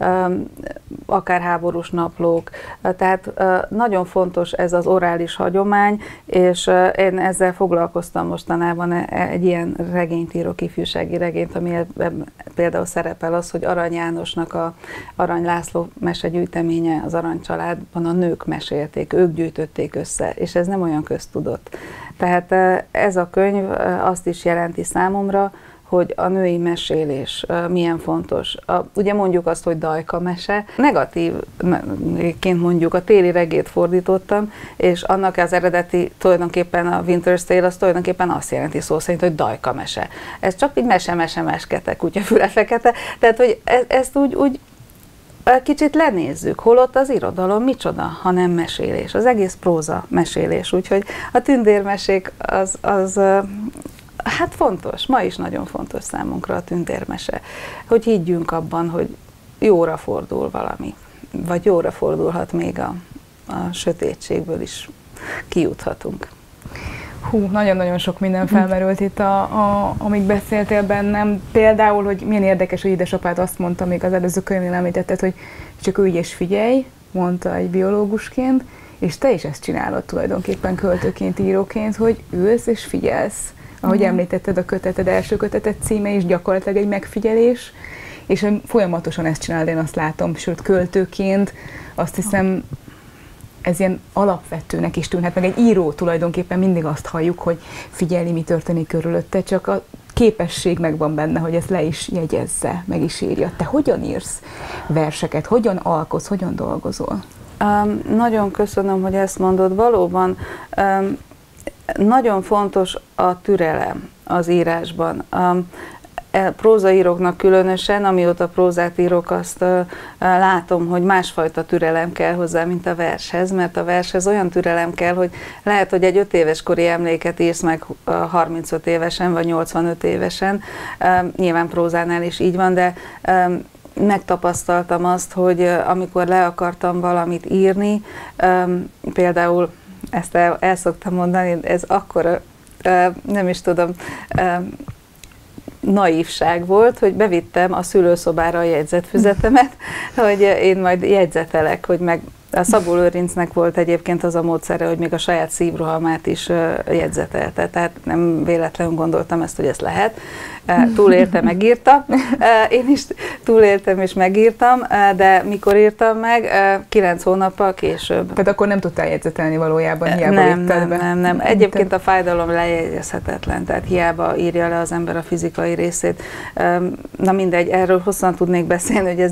akár háborús naplók. Tehát nagyon fontos ez az orális hagyomány, és én ezzel foglalkoztam mostanában, egy ilyen regényt írok, ifjúsági regényt, ami például szerepel az, hogy Arany Jánosnak a Arany László mesegyűjteménye az Arany családban a nők mesélték, ők gyűjtötték össze, és ez nem olyan köztudott. Tehát ez a könyv azt is jelenti számomra, hogy a női mesélés milyen fontos. Ugye mondjuk azt, hogy dajka mese. Negatívként mondjuk a Téli regét fordítottam, és annak az eredeti tulajdonképpen a Winter's Tale az tulajdonképpen azt jelenti szó szerint, hogy dajka mese. Ez csak így mese-mese-meskete, kutyafüle fekete. Tehát, hogy ezt úgy kicsit lenézzük, holott az irodalom micsoda, ha nem mesélés. Az egész próza mesélés, úgyhogy a tündérmesék az hát fontos, ma is nagyon fontos számunkra a tündérmese, hogy higgyünk abban, hogy jóra fordul valami, vagy jóra fordulhat még a sötétségből is kijuthatunk. Hú, nagyon-nagyon sok minden felmerült itt, amíg beszéltél bennem. Például, hogy milyen érdekes, hogy édesapád azt mondta, még az előző könyvnél említetted, hogy csak ülj és figyelj, mondta egy biológusként, és te is ezt csinálod tulajdonképpen költőként, íróként, hogy ülsz és figyelsz. Ahogy említetted, a köteted, első köteted címe is gyakorlatilag egy megfigyelés, és folyamatosan ezt csinálod, én azt látom, sőt költőként, azt hiszem, ez ilyen alapvetőnek is tűnhet, meg egy író tulajdonképpen mindig azt halljuk, hogy figyelni, mi történik körülötte, csak a képesség megvan benne, hogy ezt le is jegyezze, meg is írja. Te hogyan írsz verseket, hogyan alkotsz, hogyan dolgozol? Nagyon köszönöm, hogy ezt mondod. Valóban nagyon fontos a türelem az írásban. Prózaíróknak különösen, amióta prózát írok, azt látom, hogy másfajta türelem kell hozzá, mint a vershez, mert a vershez olyan türelem kell, hogy lehet, hogy egy 5 éves kori emléket írsz meg 35 évesen, vagy 85 évesen, nyilván prózánál is így van, de megtapasztaltam azt, hogy amikor le akartam valamit írni, például ezt el szoktam mondani, ez akkor nem is tudom, naívság volt, hogy bevittem a szülőszobára a jegyzetfüzetemet, hogy én majd jegyzetelek, hogy meg a Szabó Lőrincnek volt egyébként az a módszere, hogy még a saját szívrohamát is jegyzetelte, tehát nem véletlenül gondoltam ezt, hogy ez lehet. Túléltem, megírta. Én is túléltem és megírtam, de mikor írtam meg? 9 hónappal később. Tehát akkor nem tudtál jegyzetelni valójában, hiába írtad be? Nem. Egyébként a fájdalom lejegyezhetetlen, tehát hiába írja le az ember a fizikai részét. Na mindegy, erről hosszan tudnék beszélni, hogy ez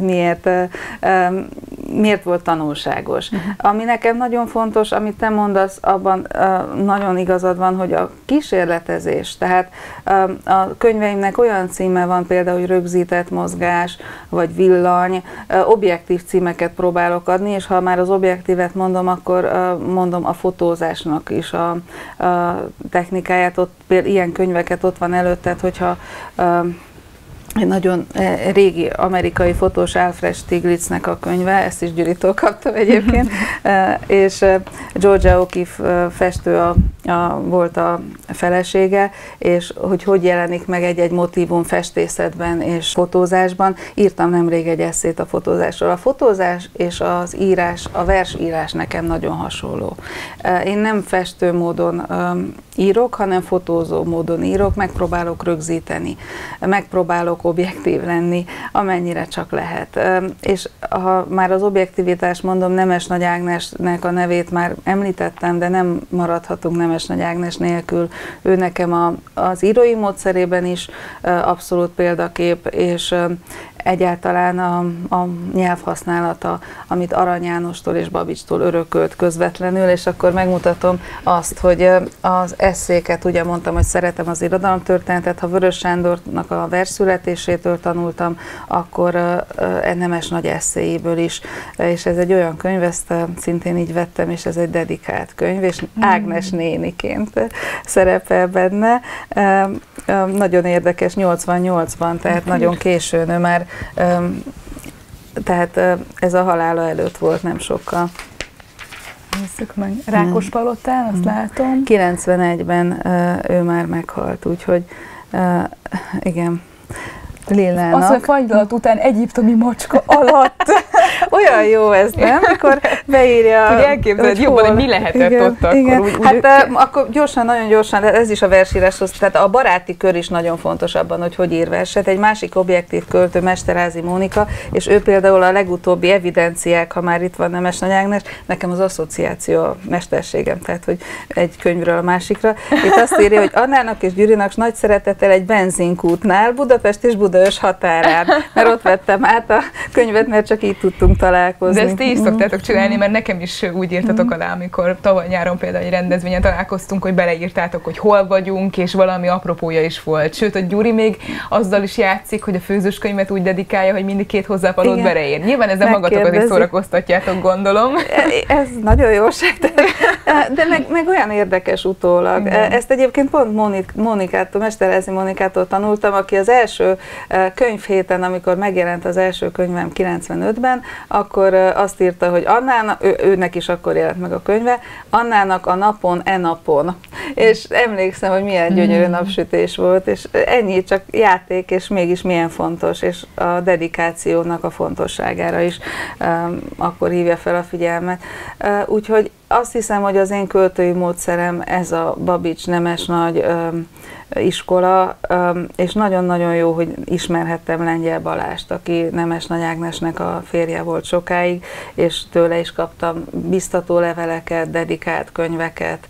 miért volt tanulságos. Ami nekem nagyon fontos, amit te mondasz, abban nagyon igazad van, hogy a kísérletezés, tehát a könyveimnek olyan címe van például, hogy rögzített mozgás, vagy villany, objektív címeket próbálok adni, és ha már az objektívet mondom, akkor mondom a fotózásnak is a technikáját, ott például ilyen könyveket ott van előtted, hogyha egy nagyon régi amerikai fotós Alfred Stieglitznek a könyve, ezt is Gyuritól kaptam egyébként, és Georgia O'Keeffe festő volt a felesége, és hogy jelenik meg egy motívum festészetben és fotózásban. Írtam nemrég egy esszét a fotózásról. A fotózás és az írás, a versírás nekem nagyon hasonló. Én nem festő módon írok, hanem fotózó módon írok, megpróbálok rögzíteni, megpróbálok objektív lenni, amennyire csak lehet. És ha már az objektivitást mondom, Nemes Nagy Ágnesnek a nevét már említettem, de nem maradhatunk Nemes Nagy Ágnes nélkül. Ő nekem az írói módszerében is abszolút példakép, és egyáltalán a nyelvhasználata, amit Arany Jánostól és Babicstól örökölt közvetlenül, és akkor megmutatom azt, hogy az esszéket, ugye mondtam, hogy szeretem az irodalomtörténetet, ha Vörös Sándornak a versszületésétől tanultam, akkor Nemes Nagy esszéiből is, és ez egy olyan könyv, ezt szintén így vettem, és ez egy dedikált könyv, és Ágnes néniként szerepel benne. Nagyon érdekes, 88-ban, tehát nagyon későn, ő már, tehát ez a halála előtt volt nem sokkal. Nézzük meg. Rákospalotán, azt látom. 91-ben ő már meghalt, úgyhogy igen. Lillának. Az, hogy fagylalat után egyiptomi macska alatt. Olyan jó ez, nem? Mikor beírja... Ugye elképzeled jobban, hogy mi lehetett igen, ott igen. akkor. Hát akkor gyorsan, nagyon gyorsan, ez is a versíráshoz, tehát a baráti kör is nagyon fontos abban, hogy ír verset. Egy másik objektív költő, Mesterházy Mónika, és ő például a legutóbbi evidenciák, ha már itt van Nemes Nagy Ágnes, nekem az asszociáció a mesterségem, tehát hogy egy könyvről a másikra. Itt azt írja, hogy Annának és Gyurinak nagy szeretettel egy benzinkútnál, Budapest és Budaörs határán, mert ott vettem át a könyvet, mert csak így tudtunk találkozni. De ezt ti is szoktátok csinálni, mert nekem is úgy írtatok alá, amikor tavaly nyáron például egy rendezvényen találkoztunk, hogy beleírtátok, hogy hol vagyunk, és valami apropója is volt. Sőt, a Gyuri még azzal is játszik, hogy a főzős könyvet úgy dedikálja, hogy mindig 2 hozzávalót beleír. Nyilván ezzel magatokat is szórakoztatjátok, gondolom. Ez nagyon jó segített, de meg olyan érdekes utólag. Ezt egyébként pont Mónikától, Mesterházy Mónikától tanultam, aki az első könyvhéten, amikor megjelent az első könyvem 95-ben, akkor azt írta, hogy Annának, őnek is akkor jelent meg a könyve, Annának a napon, napon. És emlékszem, hogy milyen gyönyörű napsütés volt, és ennyi csak játék, és mégis milyen fontos, és a dedikációnak a fontosságára is akkor hívja fel a figyelmet. Úgyhogy azt hiszem, hogy az én költői módszerem ez a Babics Nemes Nagy iskola, és nagyon-nagyon jó, hogy ismerhettem Lengyel Balást, aki Nemes Nagy Ágnesnek a férje volt sokáig, és tőle is kaptam biztató leveleket, dedikált könyveket.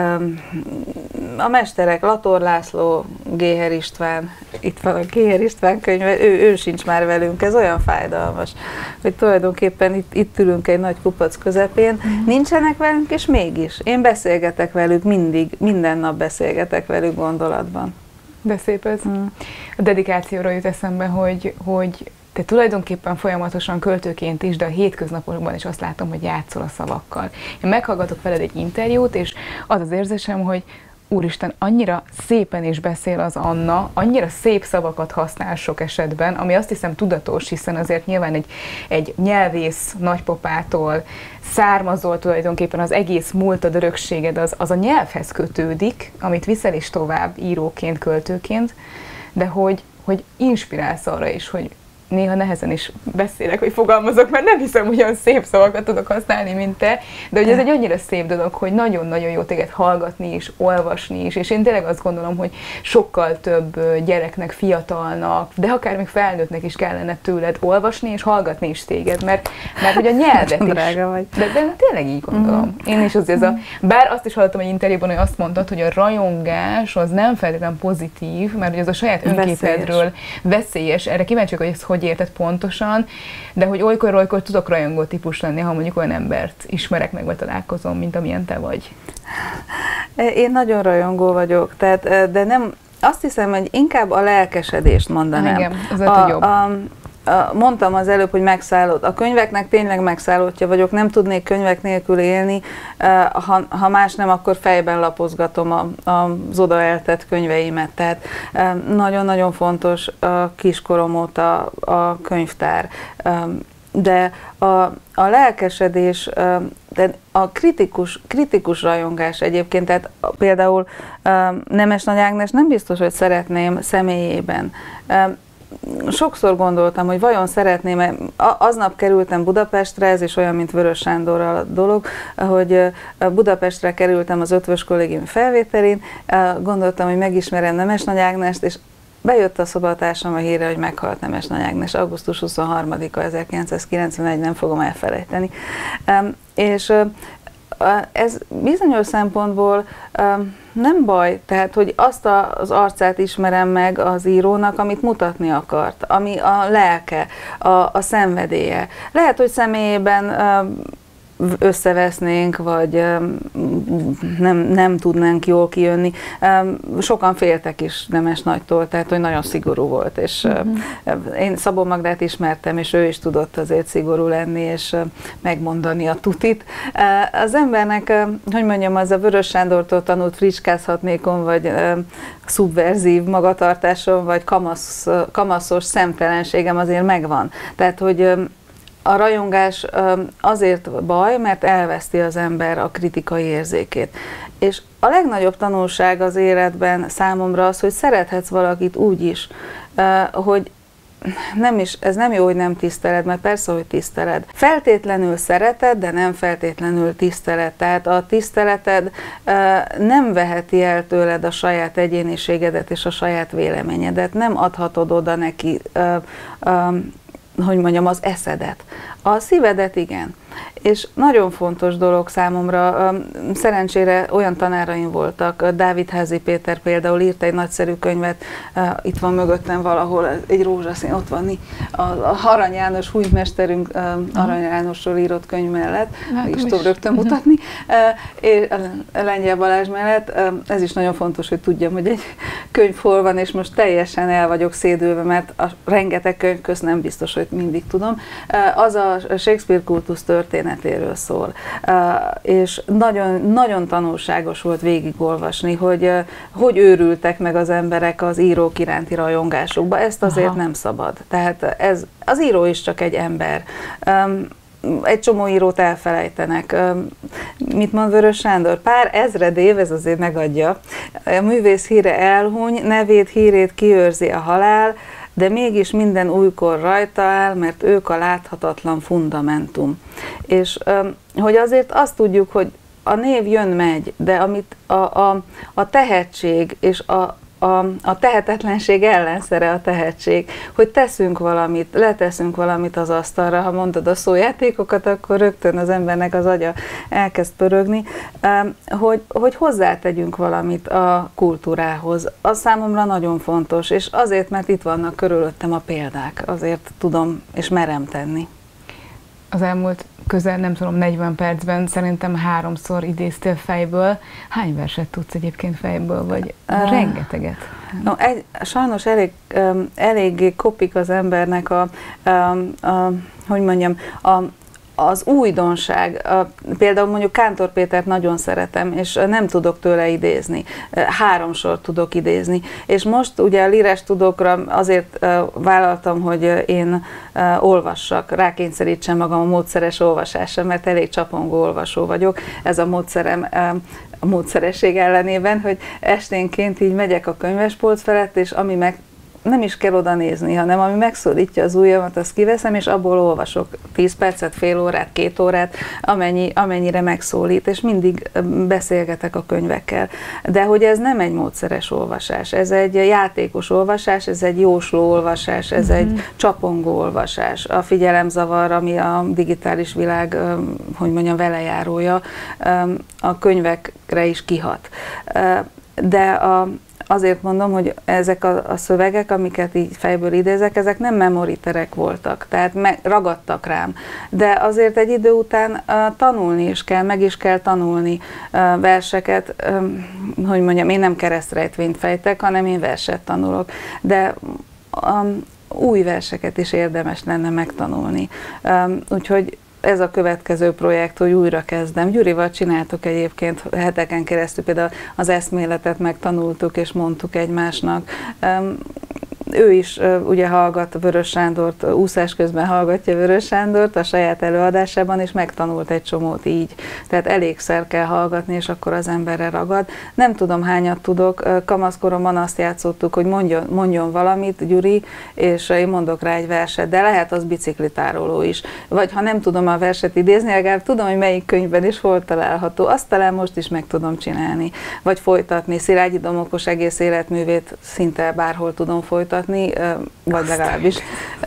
A mesterek, Lator László, Géher István, itt van a Géher István könyve, ő sincs már velünk, ez olyan fájdalmas, hogy tulajdonképpen itt ülünk egy nagy kupac közepén, nincsenek velünk, és mégis. Én beszélgetek velük mindig, minden nap beszélgetek velük gondolatban. De szép ez. A dedikációra jut eszembe, hogy te tulajdonképpen folyamatosan költőként is, de a hétköznapokban is azt látom, hogy játszol a szavakkal. Én meghallgatok veled egy interjút, és az az érzésem, hogy úristen, annyira szépen is beszél az Anna, annyira szép szavakat használ sok esetben, ami azt hiszem tudatos, hiszen azért nyilván egy nyelvész nagypapától származol tulajdonképpen az egész múltad, örökséged, az a nyelvhez kötődik, amit viszel is tovább íróként, költőként, de hogy inspirálsz arra is, hogy néha nehezen is beszélek, hogy fogalmazok, mert nem hiszem, hogy olyan szép szavakat tudok használni, mint te, de hogy ez egy annyira szép dolog, hogy nagyon-nagyon jó téged hallgatni is, olvasni is, és én tényleg azt gondolom, hogy sokkal több gyereknek, fiatalnak, de akár még felnőttnek is kellene tőled olvasni és hallgatni is téged, mert hogy a nyelvet is. Drága vagy. De tényleg így gondolom. Én is azért bár azt is hallottam egy interjúban, hogy azt mondtad, hogy a rajongás az nem feltétlenül pozitív, mert hogy az a saját önképedről veszélyes. Erre kíváncsiak, hogy ezt hogy érted pontosan, de hogy olykor tudok rajongó típus lenni, ha mondjuk olyan embert ismerek meg, vagy találkozom, mint amilyen te vagy. Én nagyon rajongó vagyok, tehát, de nem, azt hiszem, hogy inkább a lelkesedést mondanám. Igen, ez a jobb. Mondtam az előbb, hogy megszállott. A könyveknek tényleg megszállottja vagyok, nem tudnék könyvek nélkül élni, ha más nem, akkor fejben lapozgatom az odaeltett könyveimet. Tehát nagyon-nagyon fontos a kiskorom óta a könyvtár. De a lelkesedés, de a kritikus rajongás egyébként, tehát például Nemes Nagy Ágnes nem biztos, hogy szeretném személyében. sokszor gondoltam, hogy vajon szeretném-e, aznap kerültem Budapestre, ez is olyan, mint Vörös Sándorral a dolog, hogy Budapestre kerültem az Ötvös Kollégium felvételén, gondoltam, hogy megismerem Nemes Nagy Ágnest, és bejött a szobatársam a híre, hogy meghalt Nemes Nagy Ágnes, augusztus 23-a 1991, nem fogom elfelejteni. És ez bizonyos szempontból nem baj, tehát, hogy azt az arcát ismerem meg az írónak, amit mutatni akart, ami a lelke, a szenvedélye. Lehet, hogy személyében összevesznénk, vagy nem tudnánk jól kijönni. Sokan féltek is Nemes Nagytól, tehát hogy nagyon szigorú volt, és én Szabó Magdát ismertem, és ő is tudott azért szigorú lenni, és megmondani a tutit. Az embernek, hogy mondjam, az a Vörös Sándortól tanult fricskázhatnékon, vagy szubverzív magatartásom, vagy kamaszos szemtelenségem azért megvan. Tehát, hogy a rajongás azért baj, mert elveszti az ember a kritikai érzékét. És a legnagyobb tanulság az életben számomra az, hogy szerethetsz valakit úgy is, hogy ez nem jó, hogy nem tiszteled, mert persze, hogy tiszteled. Feltétlenül szereted, de nem feltétlenül tiszteled. Tehát a tiszteleted nem veheti el tőled a saját egyéniségedet és a saját véleményedet. Nem adhatod oda neki, hogy mondjam, az eszedet. A szívedet igen. És nagyon fontos dolog számomra, szerencsére olyan tanáraim voltak, Dávid Házi Péter például írt egy nagyszerű könyvet, itt van mögöttem valahol, egy rózsaszín, ott van, a Arany János hújmesterünk Arany Jánosról írott könyv mellett, meg is tudom rögtön mutatni, Lengyel Balázs mellett, ez is nagyon fontos, hogy tudjam, hogy egy könyv hol van, és most teljesen el vagyok szédülve, mert a rengeteg könyv közt nem biztos, hogy mindig tudom. Az a Shakespeare kultusz történetéről szól, és nagyon, nagyon tanulságos volt végigolvasni, hogy őrültek meg az emberek az írók iránti rajongásukba. Ezt azért nem szabad. Tehát az író is csak egy ember. Egy csomó írót elfelejtenek. Mit mond Vörös Sándor? Pár ezred év, ez azért megadja. A művész híre elhuny, nevét, hírét kiőrzi a halál, de mégis minden újkor rajta áll, mert ők a láthatatlan fundamentum. És hogy azért azt tudjuk, hogy a név jön-megy, de amit a tehetség és a tehetetlenség ellenszere a tehetség, hogy teszünk valamit, leteszünk valamit az asztalra, ha mondod a szójátékokat, akkor rögtön az embernek az agya elkezd pörögni, hogy hozzátegyünk valamit a kultúrához. Az számomra nagyon fontos, és azért, mert itt vannak körülöttem a példák, azért tudom és merem tenni. Az elmúlt közel, nem tudom, 40 percben szerintem 3-szor idéztél fejből. Hány verset tudsz egyébként fejből, vagy rengeteget? No, sajnos eléggé kopik az embernek hogy mondjam, az újdonság. Például mondjuk Kántor Pétert nagyon szeretem, és nem tudok tőle idézni. 3 sort tudok idézni. És most ugye a Lírás Tudókra azért vállaltam, hogy én olvassak, rákényszerítsem magam a módszeres olvasásra, mert elég csapongó olvasó vagyok. Ez a módszerem a módszeresség ellenében, hogy esténként így megyek a könyvespolc felett, és ami meg nem is kell oda nézni, hanem ami megszólítja az ujjamat, azt kiveszem, és abból olvasok 10 percet, fél órát, 2 órát, amennyire megszólít, és mindig beszélgetek a könyvekkel. De hogy ez nem egy módszeres olvasás, ez egy játékos olvasás, ez egy jósló olvasás, ez egy csapongó olvasás. A figyelemzavar, ami a digitális világ, hogy mondjam, velejárója, a könyvekre is kihat. De azért mondom, hogy ezek a szövegek, amiket így fejből idézek, ezek nem memoriterek voltak, tehát ragadtak rám. De azért egy idő után tanulni is kell, meg is kell tanulni verseket, hogy mondjam, én nem keresztrejtvényt fejtek, hanem én verset tanulok. De új verseket is érdemes lenne megtanulni. Úgyhogy ez a következő projekt, hogy újra kezdem. Gyurival csináltuk egyébként heteken keresztül, például az eszméletet megtanultuk és mondtuk egymásnak. Ő is ugye hallgat Vörös Sándort, úszás közben hallgatja Vörös Sándort a saját előadásában, és megtanult egy csomót így. Tehát elégszer kell hallgatni, és akkor az emberre ragad. Nem tudom, hányat tudok. Kamaszkoromban azt játszottuk, hogy mondjon valamit, Gyuri, és én mondok rá egy verset, de lehet az biciklitároló is. Vagy ha nem tudom a verset idézni, legalább tudom, hogy melyik könyvben is hol található. Azt talán most is meg tudom csinálni. Vagy folytatni. Szilágyi Domokos egész életművét szinte bárhol tudom folytatni, vagy legalábbis.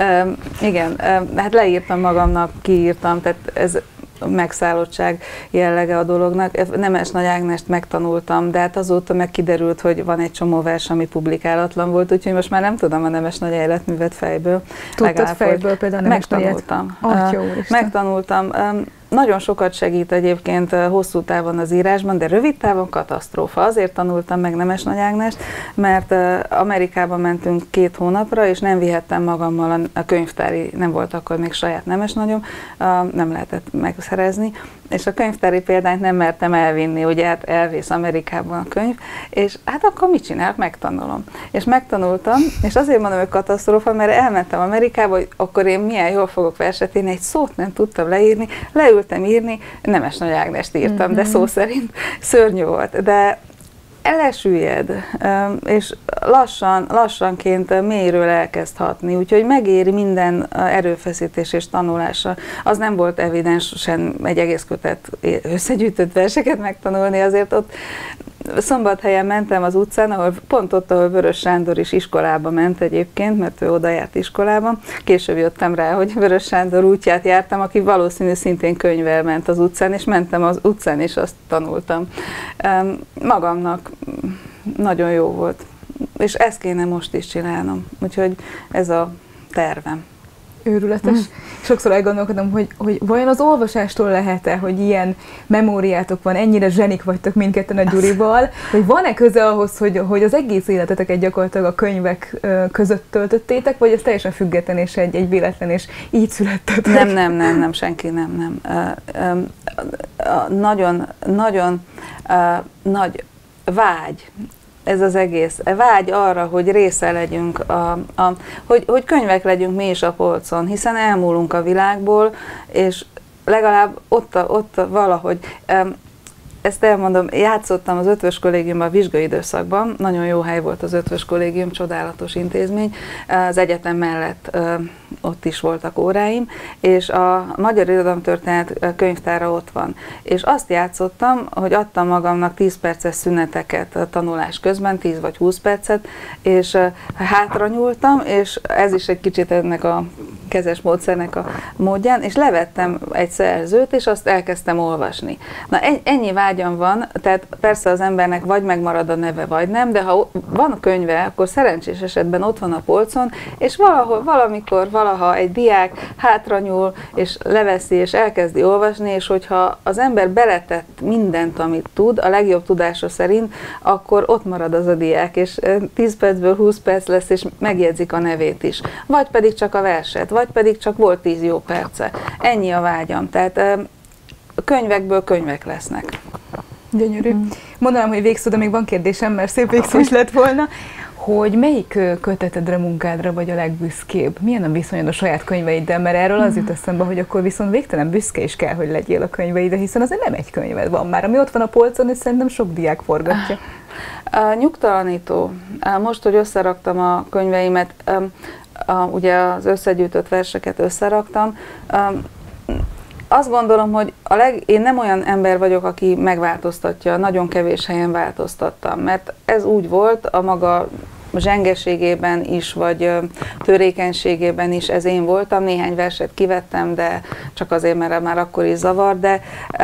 Igen, hát leírtam magamnak, kiírtam, tehát ez megszállottság jellege a dolognak. Nemes Nagy Ágnest megtanultam, de hát azóta meg kiderült, hogy van egy csomó vers, ami publikálatlan volt, úgyhogy most már nem tudom a Nemes Nagy életművet fejből. Tudtad fejből például Nemes Nagy Megtanultam. Megtanultam. Nagyon sokat segít egyébként hosszú távon az írásban, de rövid távon katasztrófa. Azért tanultam meg Nemes Nagy Ágnest, mert Amerikába mentünk 2 hónapra, és nem vihettem magammal a könyvtári, nem volt akkor még saját Nemes Nagyom, nem lehetett megszerezni, és a könyvtári példányt nem mertem elvinni, ugye hát elvész Amerikában a könyv, és hát akkor mit csinálok? Megtanulom. És megtanultam, és azért mondom, hogy katasztrófa, mert elmentem Amerikába, hogy akkor én milyen jól fogok verset írni, egy szót nem tudtam leírni, leültem írni, Nemes Nagy Ágnest írtam, de szó szerint szörnyű volt, de elesüllyed, és lassanként mélyről elkezd hatni, úgyhogy megéri minden erőfeszítés és tanulása. Az nem volt evidensen egy egész kötet összegyűjtött verseket megtanulni, azért ott Szombathelyen mentem az utcán, ahol pont ott, ahol Vörös Sándor is iskolába ment egyébként, mert ő oda járt iskolába. Később jöttem rá, hogy Vörös Sándor útját jártam, aki valószínű szintén könyvvel ment az utcán, és mentem az utcán, és azt tanultam. Magamnak nagyon jó volt. És ezt kéne most is csinálnom. Úgyhogy ez a tervem. Őrületes. Sokszor elgondolkodom, hogy vajon az olvasástól lehet-e, hogy ilyen memóriátok van, ennyire zsenik vagytok mindketten a Gyurival, hogy van-e köze ahhoz, hogy az egész életeteket gyakorlatilag a könyvek között töltöttétek, vagy ez teljesen független és egy véletlen, és így születtetek? Nem, senki nem. Nagyon nagy vágy, ez az egész. Vágy arra, hogy része legyünk, hogy könyvek legyünk mi is a polcon, hiszen elmúlunk a világból, és legalább ott valahogy, ezt elmondom, játszottam az Ötvös Kollégiumban a vizsgai időszakban, nagyon jó hely volt az Ötvös Kollégium, csodálatos intézmény, az egyetem mellett ott is voltak óráim, és a Magyar Irodalomtörténet könyvtára ott van. És azt játszottam, hogy adtam magamnak 10 perces szüneteket a tanulás közben, 10 vagy 20 percet, és hátra nyúltam, és ez is egy kicsit ennek a kezes módszernek a módján, és levettem egy szerzőt, és azt elkezdtem olvasni. Na ennyi vágyam van, tehát persze az embernek vagy megmarad a neve, vagy nem, de ha van a könyve, akkor szerencsés esetben ott van a polcon, és valaha egy diák hátranyúl, és leveszi, és elkezdi olvasni, és hogyha az ember beletett mindent, amit tud, a legjobb tudása szerint, akkor ott marad az a diák, és 10 percből 20 perc lesz, és megjegyzik a nevét is. Vagy pedig csak a verset, vagy pedig csak volt 10 jó perce. Ennyi a vágyam. Tehát a könyvekből könyvek lesznek. Gyönyörű. Mondanám, hogy végszó, de még van kérdésem, mert szép végszó is lett volna, hogy melyik kötetedre, munkádra vagy a legbüszkébb? Milyen a viszonyod a saját könyveiddel? Mert erről az jut eszembe, hogy akkor viszont végtelen büszke is kell, hogy legyél a könyveidre, hiszen azért nem egy könyved van már, ami ott van a polcon, és szerintem sok diák forgatja. Nyugtalanító. Most, hogy összeraktam a könyveimet, ugye az összegyűjtött verseket összeraktam, azt gondolom, hogy én nem olyan ember vagyok, aki megváltoztatja, nagyon kevés helyen változtattam, mert ez úgy volt a maga zsengeségében is, vagy törékenységében is, ez én voltam, néhány verset kivettem, de csak azért, mert már akkor is zavar, de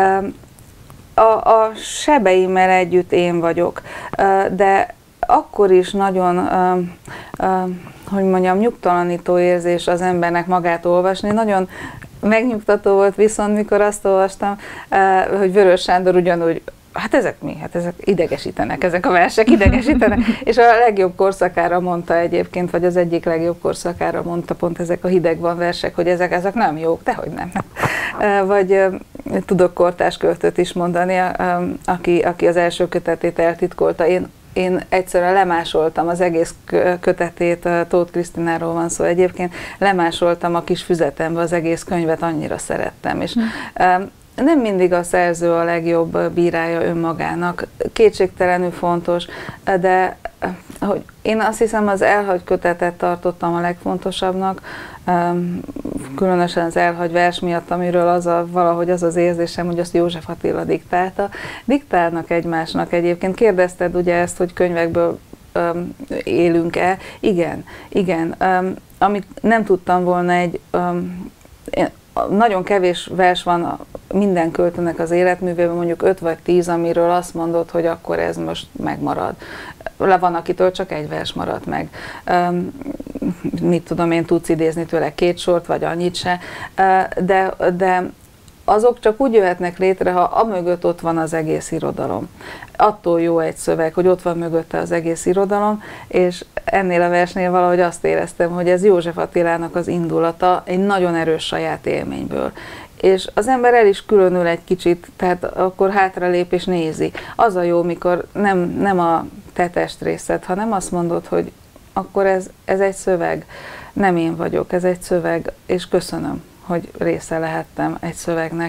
a sebeimmel együtt én vagyok, de akkor is nagyon, hogy mondjam, nyugtalanító érzés az embernek magát olvasni, nagyon megnyugtató volt viszont, mikor azt olvastam, hogy Vörös Sándor ugyanúgy, hát ezek mi? Hát ezek idegesítenek, ezek a versek idegesítenek, és a legjobb korszakára mondta egyébként, vagy az egyik legjobb korszakára mondta pont ezek a hideg van versek, hogy ezek nem jók, dehogy nem. Vagy tudok kortárs költőt is mondani, aki az első kötetét eltitkolta. Én én egyszerűen lemásoltam az egész kötetét, Tóth Krisztináról van szó egyébként, lemásoltam a kis füzetembe az egész könyvet, annyira szerettem, és nem mindig a szerző a legjobb bírája önmagának, kétségtelenül fontos, de hogy én azt hiszem az Elhagy kötetet tartottam a legfontosabbnak, különösen az Elhagy vers miatt, amiről valahogy az az érzésem, hogy azt József Attila diktálta. Diktálnak egymásnak egyébként. Kérdezted ugye ezt, hogy könyvekből élünk-e? Igen, igen. Amit nem tudtam volna nagyon kevés vers van minden költőnek az életművében, mondjuk 5 vagy 10, amiről azt mondod, hogy akkor ez most megmarad. Van, akitől csak egy vers maradt meg. Mit tudom én, tudsz idézni tőle 2 sort, vagy annyit se. De azok csak úgy jöhetnek létre, ha amögött ott van az egész irodalom. Attól jó egy szöveg, hogy ott van mögötte az egész irodalom, és ennél a versnél valahogy azt éreztem, hogy ez József Attilának az indulata egy nagyon erős saját élményből. És az ember el is különül egy kicsit, tehát akkor hátralép és nézi. Az a jó, mikor nem a te testrészed, hanem azt mondod, hogy akkor ez egy szöveg, nem én vagyok, ez egy szöveg, és köszönöm, hogy része lehettem egy szövegnek.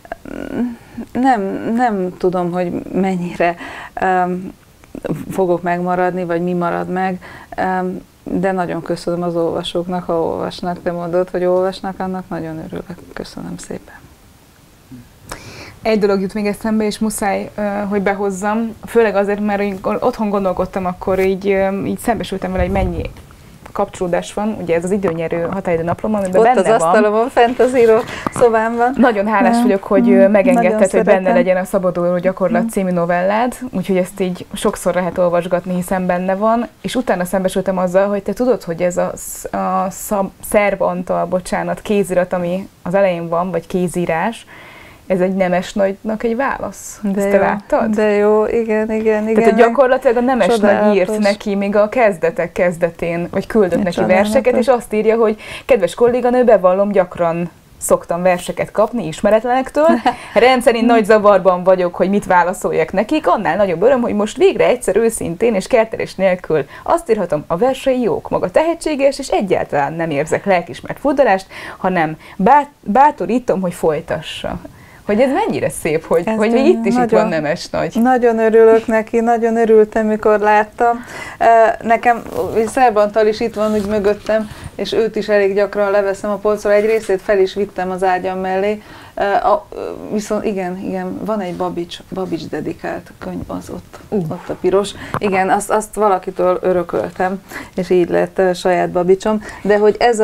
Nem tudom, hogy mennyire fogok megmaradni, vagy mi marad meg, de nagyon köszönöm az olvasóknak, ha olvasnak. Te mondod, hogy olvasnak, annak nagyon örülök. Köszönöm szépen. Egy dolog jut még eszembe, és muszáj, hogy behozzam, főleg azért, mert otthon gondolkodtam, akkor így szembesültem vele, hogy mennyi kapcsolódás van, ugye ez az időnyerő határidő naplom, amiben ott benne az asztalomon, fent az író szobámban. Nagyon hálás vagyok, hogy megengedted, hogy benne legyen a Szabaduló gyakorlat című novellád, úgyhogy ezt így sokszor lehet olvasgatni, hiszen benne van, és utána szembesültem azzal, hogy te tudod, hogy ez a Szerb Antal, bocsánat, kézirat, ami az elején van, vagy kézírás, ez egy Nemes Nagynak egy válasz. De ezt te láttad? De jó, igen. Tehát gyakorlatilag a Nemes Nagy írt csodálatos. neki még a kezdetek kezdetén, vagy küldött neki Csodálatos. verseket, és azt írja, hogy kedves kolléganő, bevallom, gyakran szoktam verseket kapni ismeretlenektől. Rendszerint nagy zavarban vagyok, hogy mit válaszoljak nekik, annál nagyobb öröm, hogy most végre egyszer őszintén és kertelés nélkül azt írhatom, a versei jók, maga tehetséges, és egyáltalán nem érzek lelkismert furdalást, hanem bátorítom, hogy folytassa. Hogy ez mennyire szép, hogy még itt is itt van Nemes Nagy. Nagyon örülök neki, nagyon örültem, mikor láttam. Nekem Szerb Antal is itt van úgy mögöttem, és őt is elég gyakran leveszem a polcról. Egy részét fel is vittem az ágyam mellé. Viszont igen, van egy Babics dedikált könyv, az ott a piros. Igen, azt valakitől örököltem, és így lett saját Babicsom. De hogy ez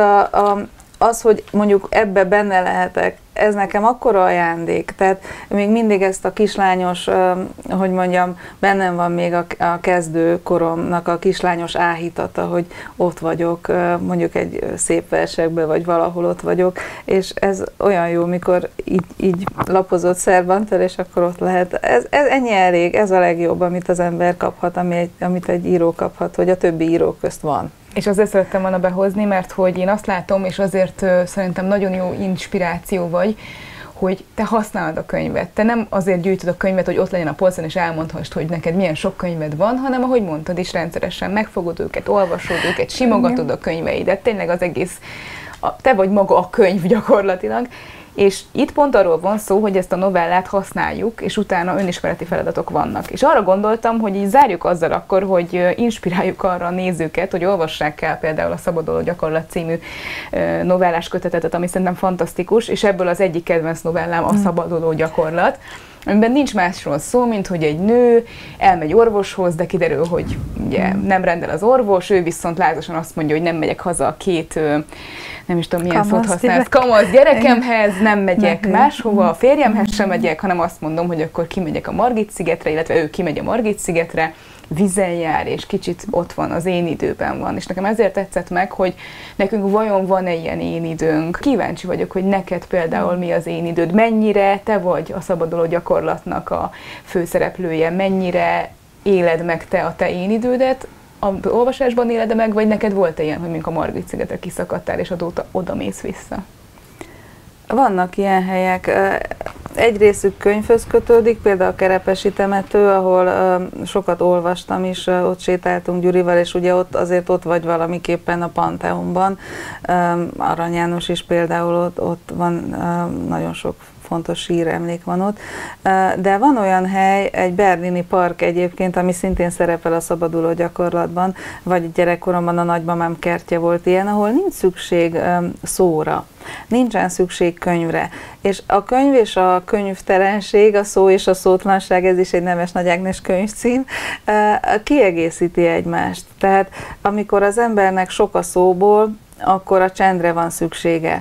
az, hogy mondjuk ebbe benne lehetek, ez nekem akkora ajándék, tehát még mindig ezt a kislányos, hogy mondjam, bennem van még a kezdő koromnak a kislányos áhítata, hogy ott vagyok, mondjuk egy szép versekben, vagy valahol ott vagyok, és ez olyan jó, mikor így lapozott Szerb Antal, és akkor ott lehet. Ez ennyi elég, ez a legjobb, amit az ember kaphat, amit egy író kaphat, vagy a többi írók közt van. És azért szerettem volna behozni, mert hogy én azt látom, és azért szerintem nagyon jó inspiráció vagy, hogy te használod a könyvet. Te nem azért gyűjtöd a könyvet, hogy ott legyen a polcon, és elmondhassd, hogy neked milyen sok könyved van, hanem ahogy mondtad is, rendszeresen megfogod őket, olvasod őket, simogatod a könyveidet. Tényleg az egész, te vagy maga a könyv gyakorlatilag. És itt pont arról van szó, hogy ezt a novellát használjuk, és utána önismereti feladatok vannak. És arra gondoltam, hogy így zárjuk azzal akkor, hogy inspiráljuk arra a nézőket, hogy olvassák el például a Szabaduló gyakorlat című novellás kötetet, ami szerintem fantasztikus, és ebből az egyik kedvenc novellám a Szabaduló gyakorlat, amiben nincs másról szó, mint hogy egy nő elmegy orvoshoz, de kiderül, hogy ugye nem rendel az orvos, ő viszont lázasan azt mondja, hogy nem megyek haza a két, nem is tudom milyen szót használsz, kamasz gyerekemhez, nem megyek máshova, a férjemhez sem megyek, hanem azt mondom, hogy akkor kimegyek a Margit-szigetre, illetve ő kimegy a Margit-szigetre, vízen jár, és kicsit ott van, az én időben van. És nekem ezért tetszett meg, hogy nekünk vajon van-e ilyen én időnk. Kíváncsi vagyok, hogy neked például mi az én időd, mennyire te vagy a Szabaduló gyakorlatnak a főszereplője, mennyire éled meg te a te én idődet, az olvasásban éled meg, vagy neked volt-e ilyen, hogy mink a Margit-szigetre kiszakadtál, és azóta oda mész vissza? Vannak ilyen helyek. egy részük könyvhöz kötődik, például a Kerepesi temető, ahol sokat olvastam is, ott sétáltunk Gyurival, és ugye ott vagy valamiképpen a Pantheonban. Arany János is például ott van, nagyon sok fontos síremlék van ott, de van olyan hely, egy berlini park egyébként, ami szintén szerepel a szabaduló gyakorlatban, vagy gyerekkoromban a nagymamám kertje volt ilyen, ahol nincs szükség szóra, nincsen szükség könyvre. És a könyv és a könyvtelenség, a szó és a szótlanság, ez is egy Nemes Nagy Ágnes könyvcím, kiegészíti egymást. Tehát amikor az embernek sok a szóból, akkor a csendre van szüksége.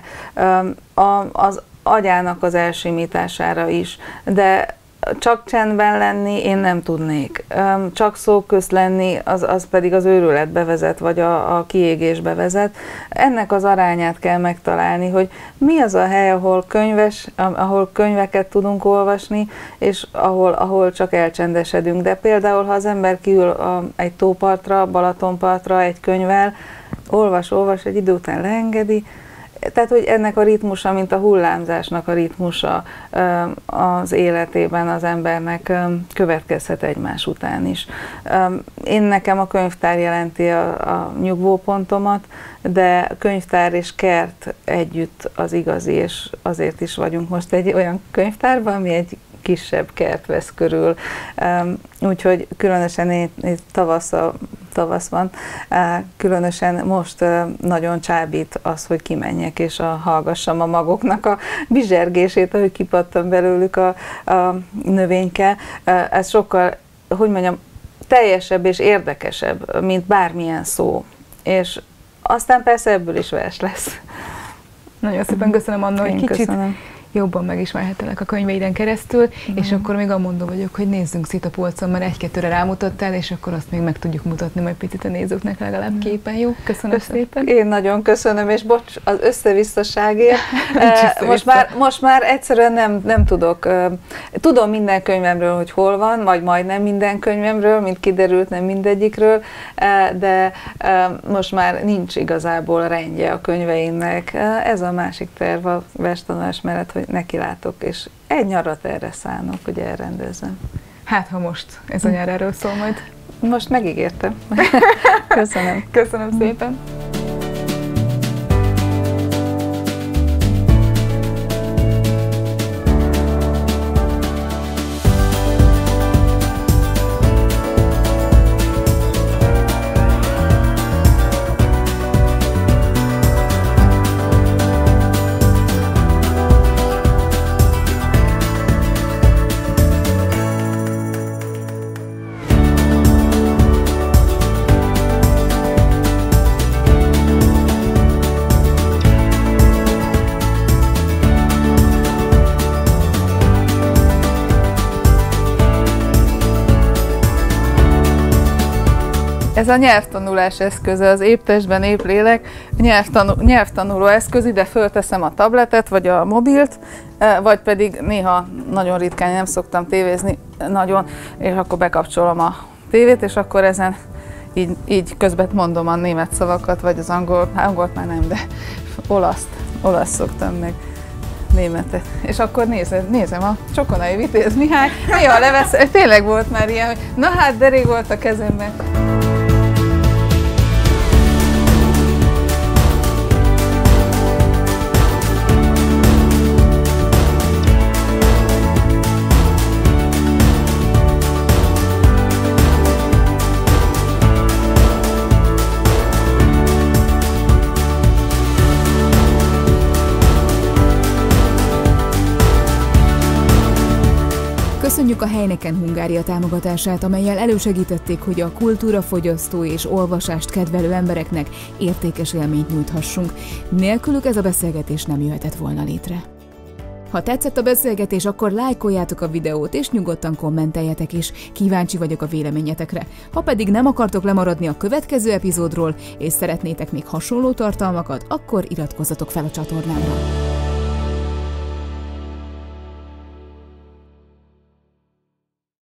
Az agyának az elsimítására is, de csak csendben lenni én nem tudnék. Csak szó közt lenni, az pedig az őrületbe vezet, vagy a kiégésbe vezet. Ennek az arányát kell megtalálni, hogy mi az a hely, ahol könyveket tudunk olvasni, és ahol csak elcsendesedünk. De például, ha az ember kiül egy tópartra, Balatonpartra egy könyvvel, olvas, egy idő után leengedi. Tehát, hogy ennek a ritmusa, mint a hullámzásnak a ritmusa az életében az embernek következhet egymás után is. Nekem a könyvtár jelenti a nyugvópontomat, de könyvtár és kert együtt az igazi, és azért is vagyunk most egy olyan könyvtárban, ami egy kisebb kert vesz körül. Úgyhogy különösen tavasz van, különösen most nagyon csábít az, hogy kimenjek és hallgassam a magoknak a bizsergését, ahogy kipattan belőlük a növényke. Ez sokkal, hogy mondjam, teljesebb és érdekesebb, mint bármilyen szó. És aztán persze ebből is vers lesz. Nagyon szépen köszönöm, Anna, hogy kicsit jobban megismerhettelek a könyveiden keresztül, és akkor még amondó vagyok, hogy nézzünk szét a polcon, mert egy-kettőre rámutattál, és akkor azt még meg tudjuk mutatni majd picit a nézőknek legalább képen, jó? Köszönöm szépen. Én nagyon köszönöm, és bocs az összevisszaságért. most már egyszerűen nem tudok. Tudom minden könyvemről, hogy hol van, vagy majdnem minden könyvemről, mint kiderült, nem mindegyikről, de most már nincs igazából rendje a könyveimnek. Ez a másik terv a verstanulás mellett, hogy nekilátok, és egy nyarat erre szánok, hogy elrendezzem. Hát, ha most ez a nyár erről szól majd. Most megígértem. Köszönöm. Köszönöm szépen. Ez a nyelvtanulás eszköze, az épp testben, épp lélek, nyelvtanuló eszköz, ide fölteszem a tabletet, vagy a mobilt, vagy pedig néha nagyon ritkán, nem szoktam tévézni nagyon, és akkor bekapcsolom a tévét, és akkor ezen így közben mondom a német szavakat, vagy az angolt már nem, de olasz szoktam meg. Németet. És akkor nézem a Csokonai Vitéz Mihály, néha levesz, tényleg volt már ilyen, hogy na hát, de rég volt a kezemben. Köszönjük a Heineken Hungária támogatását, amellyel elősegítették, hogy a kultúrafogyasztó és olvasást kedvelő embereknek értékes élményt nyújthassunk. Nélkülük ez a beszélgetés nem jöhetett volna létre. Ha tetszett a beszélgetés, akkor lájkoljátok a videót, és nyugodtan kommenteljetek is. Kíváncsi vagyok a véleményetekre. Ha pedig nem akartok lemaradni a következő epizódról, és szeretnétek még hasonló tartalmakat, akkor iratkozzatok fel a csatornámra.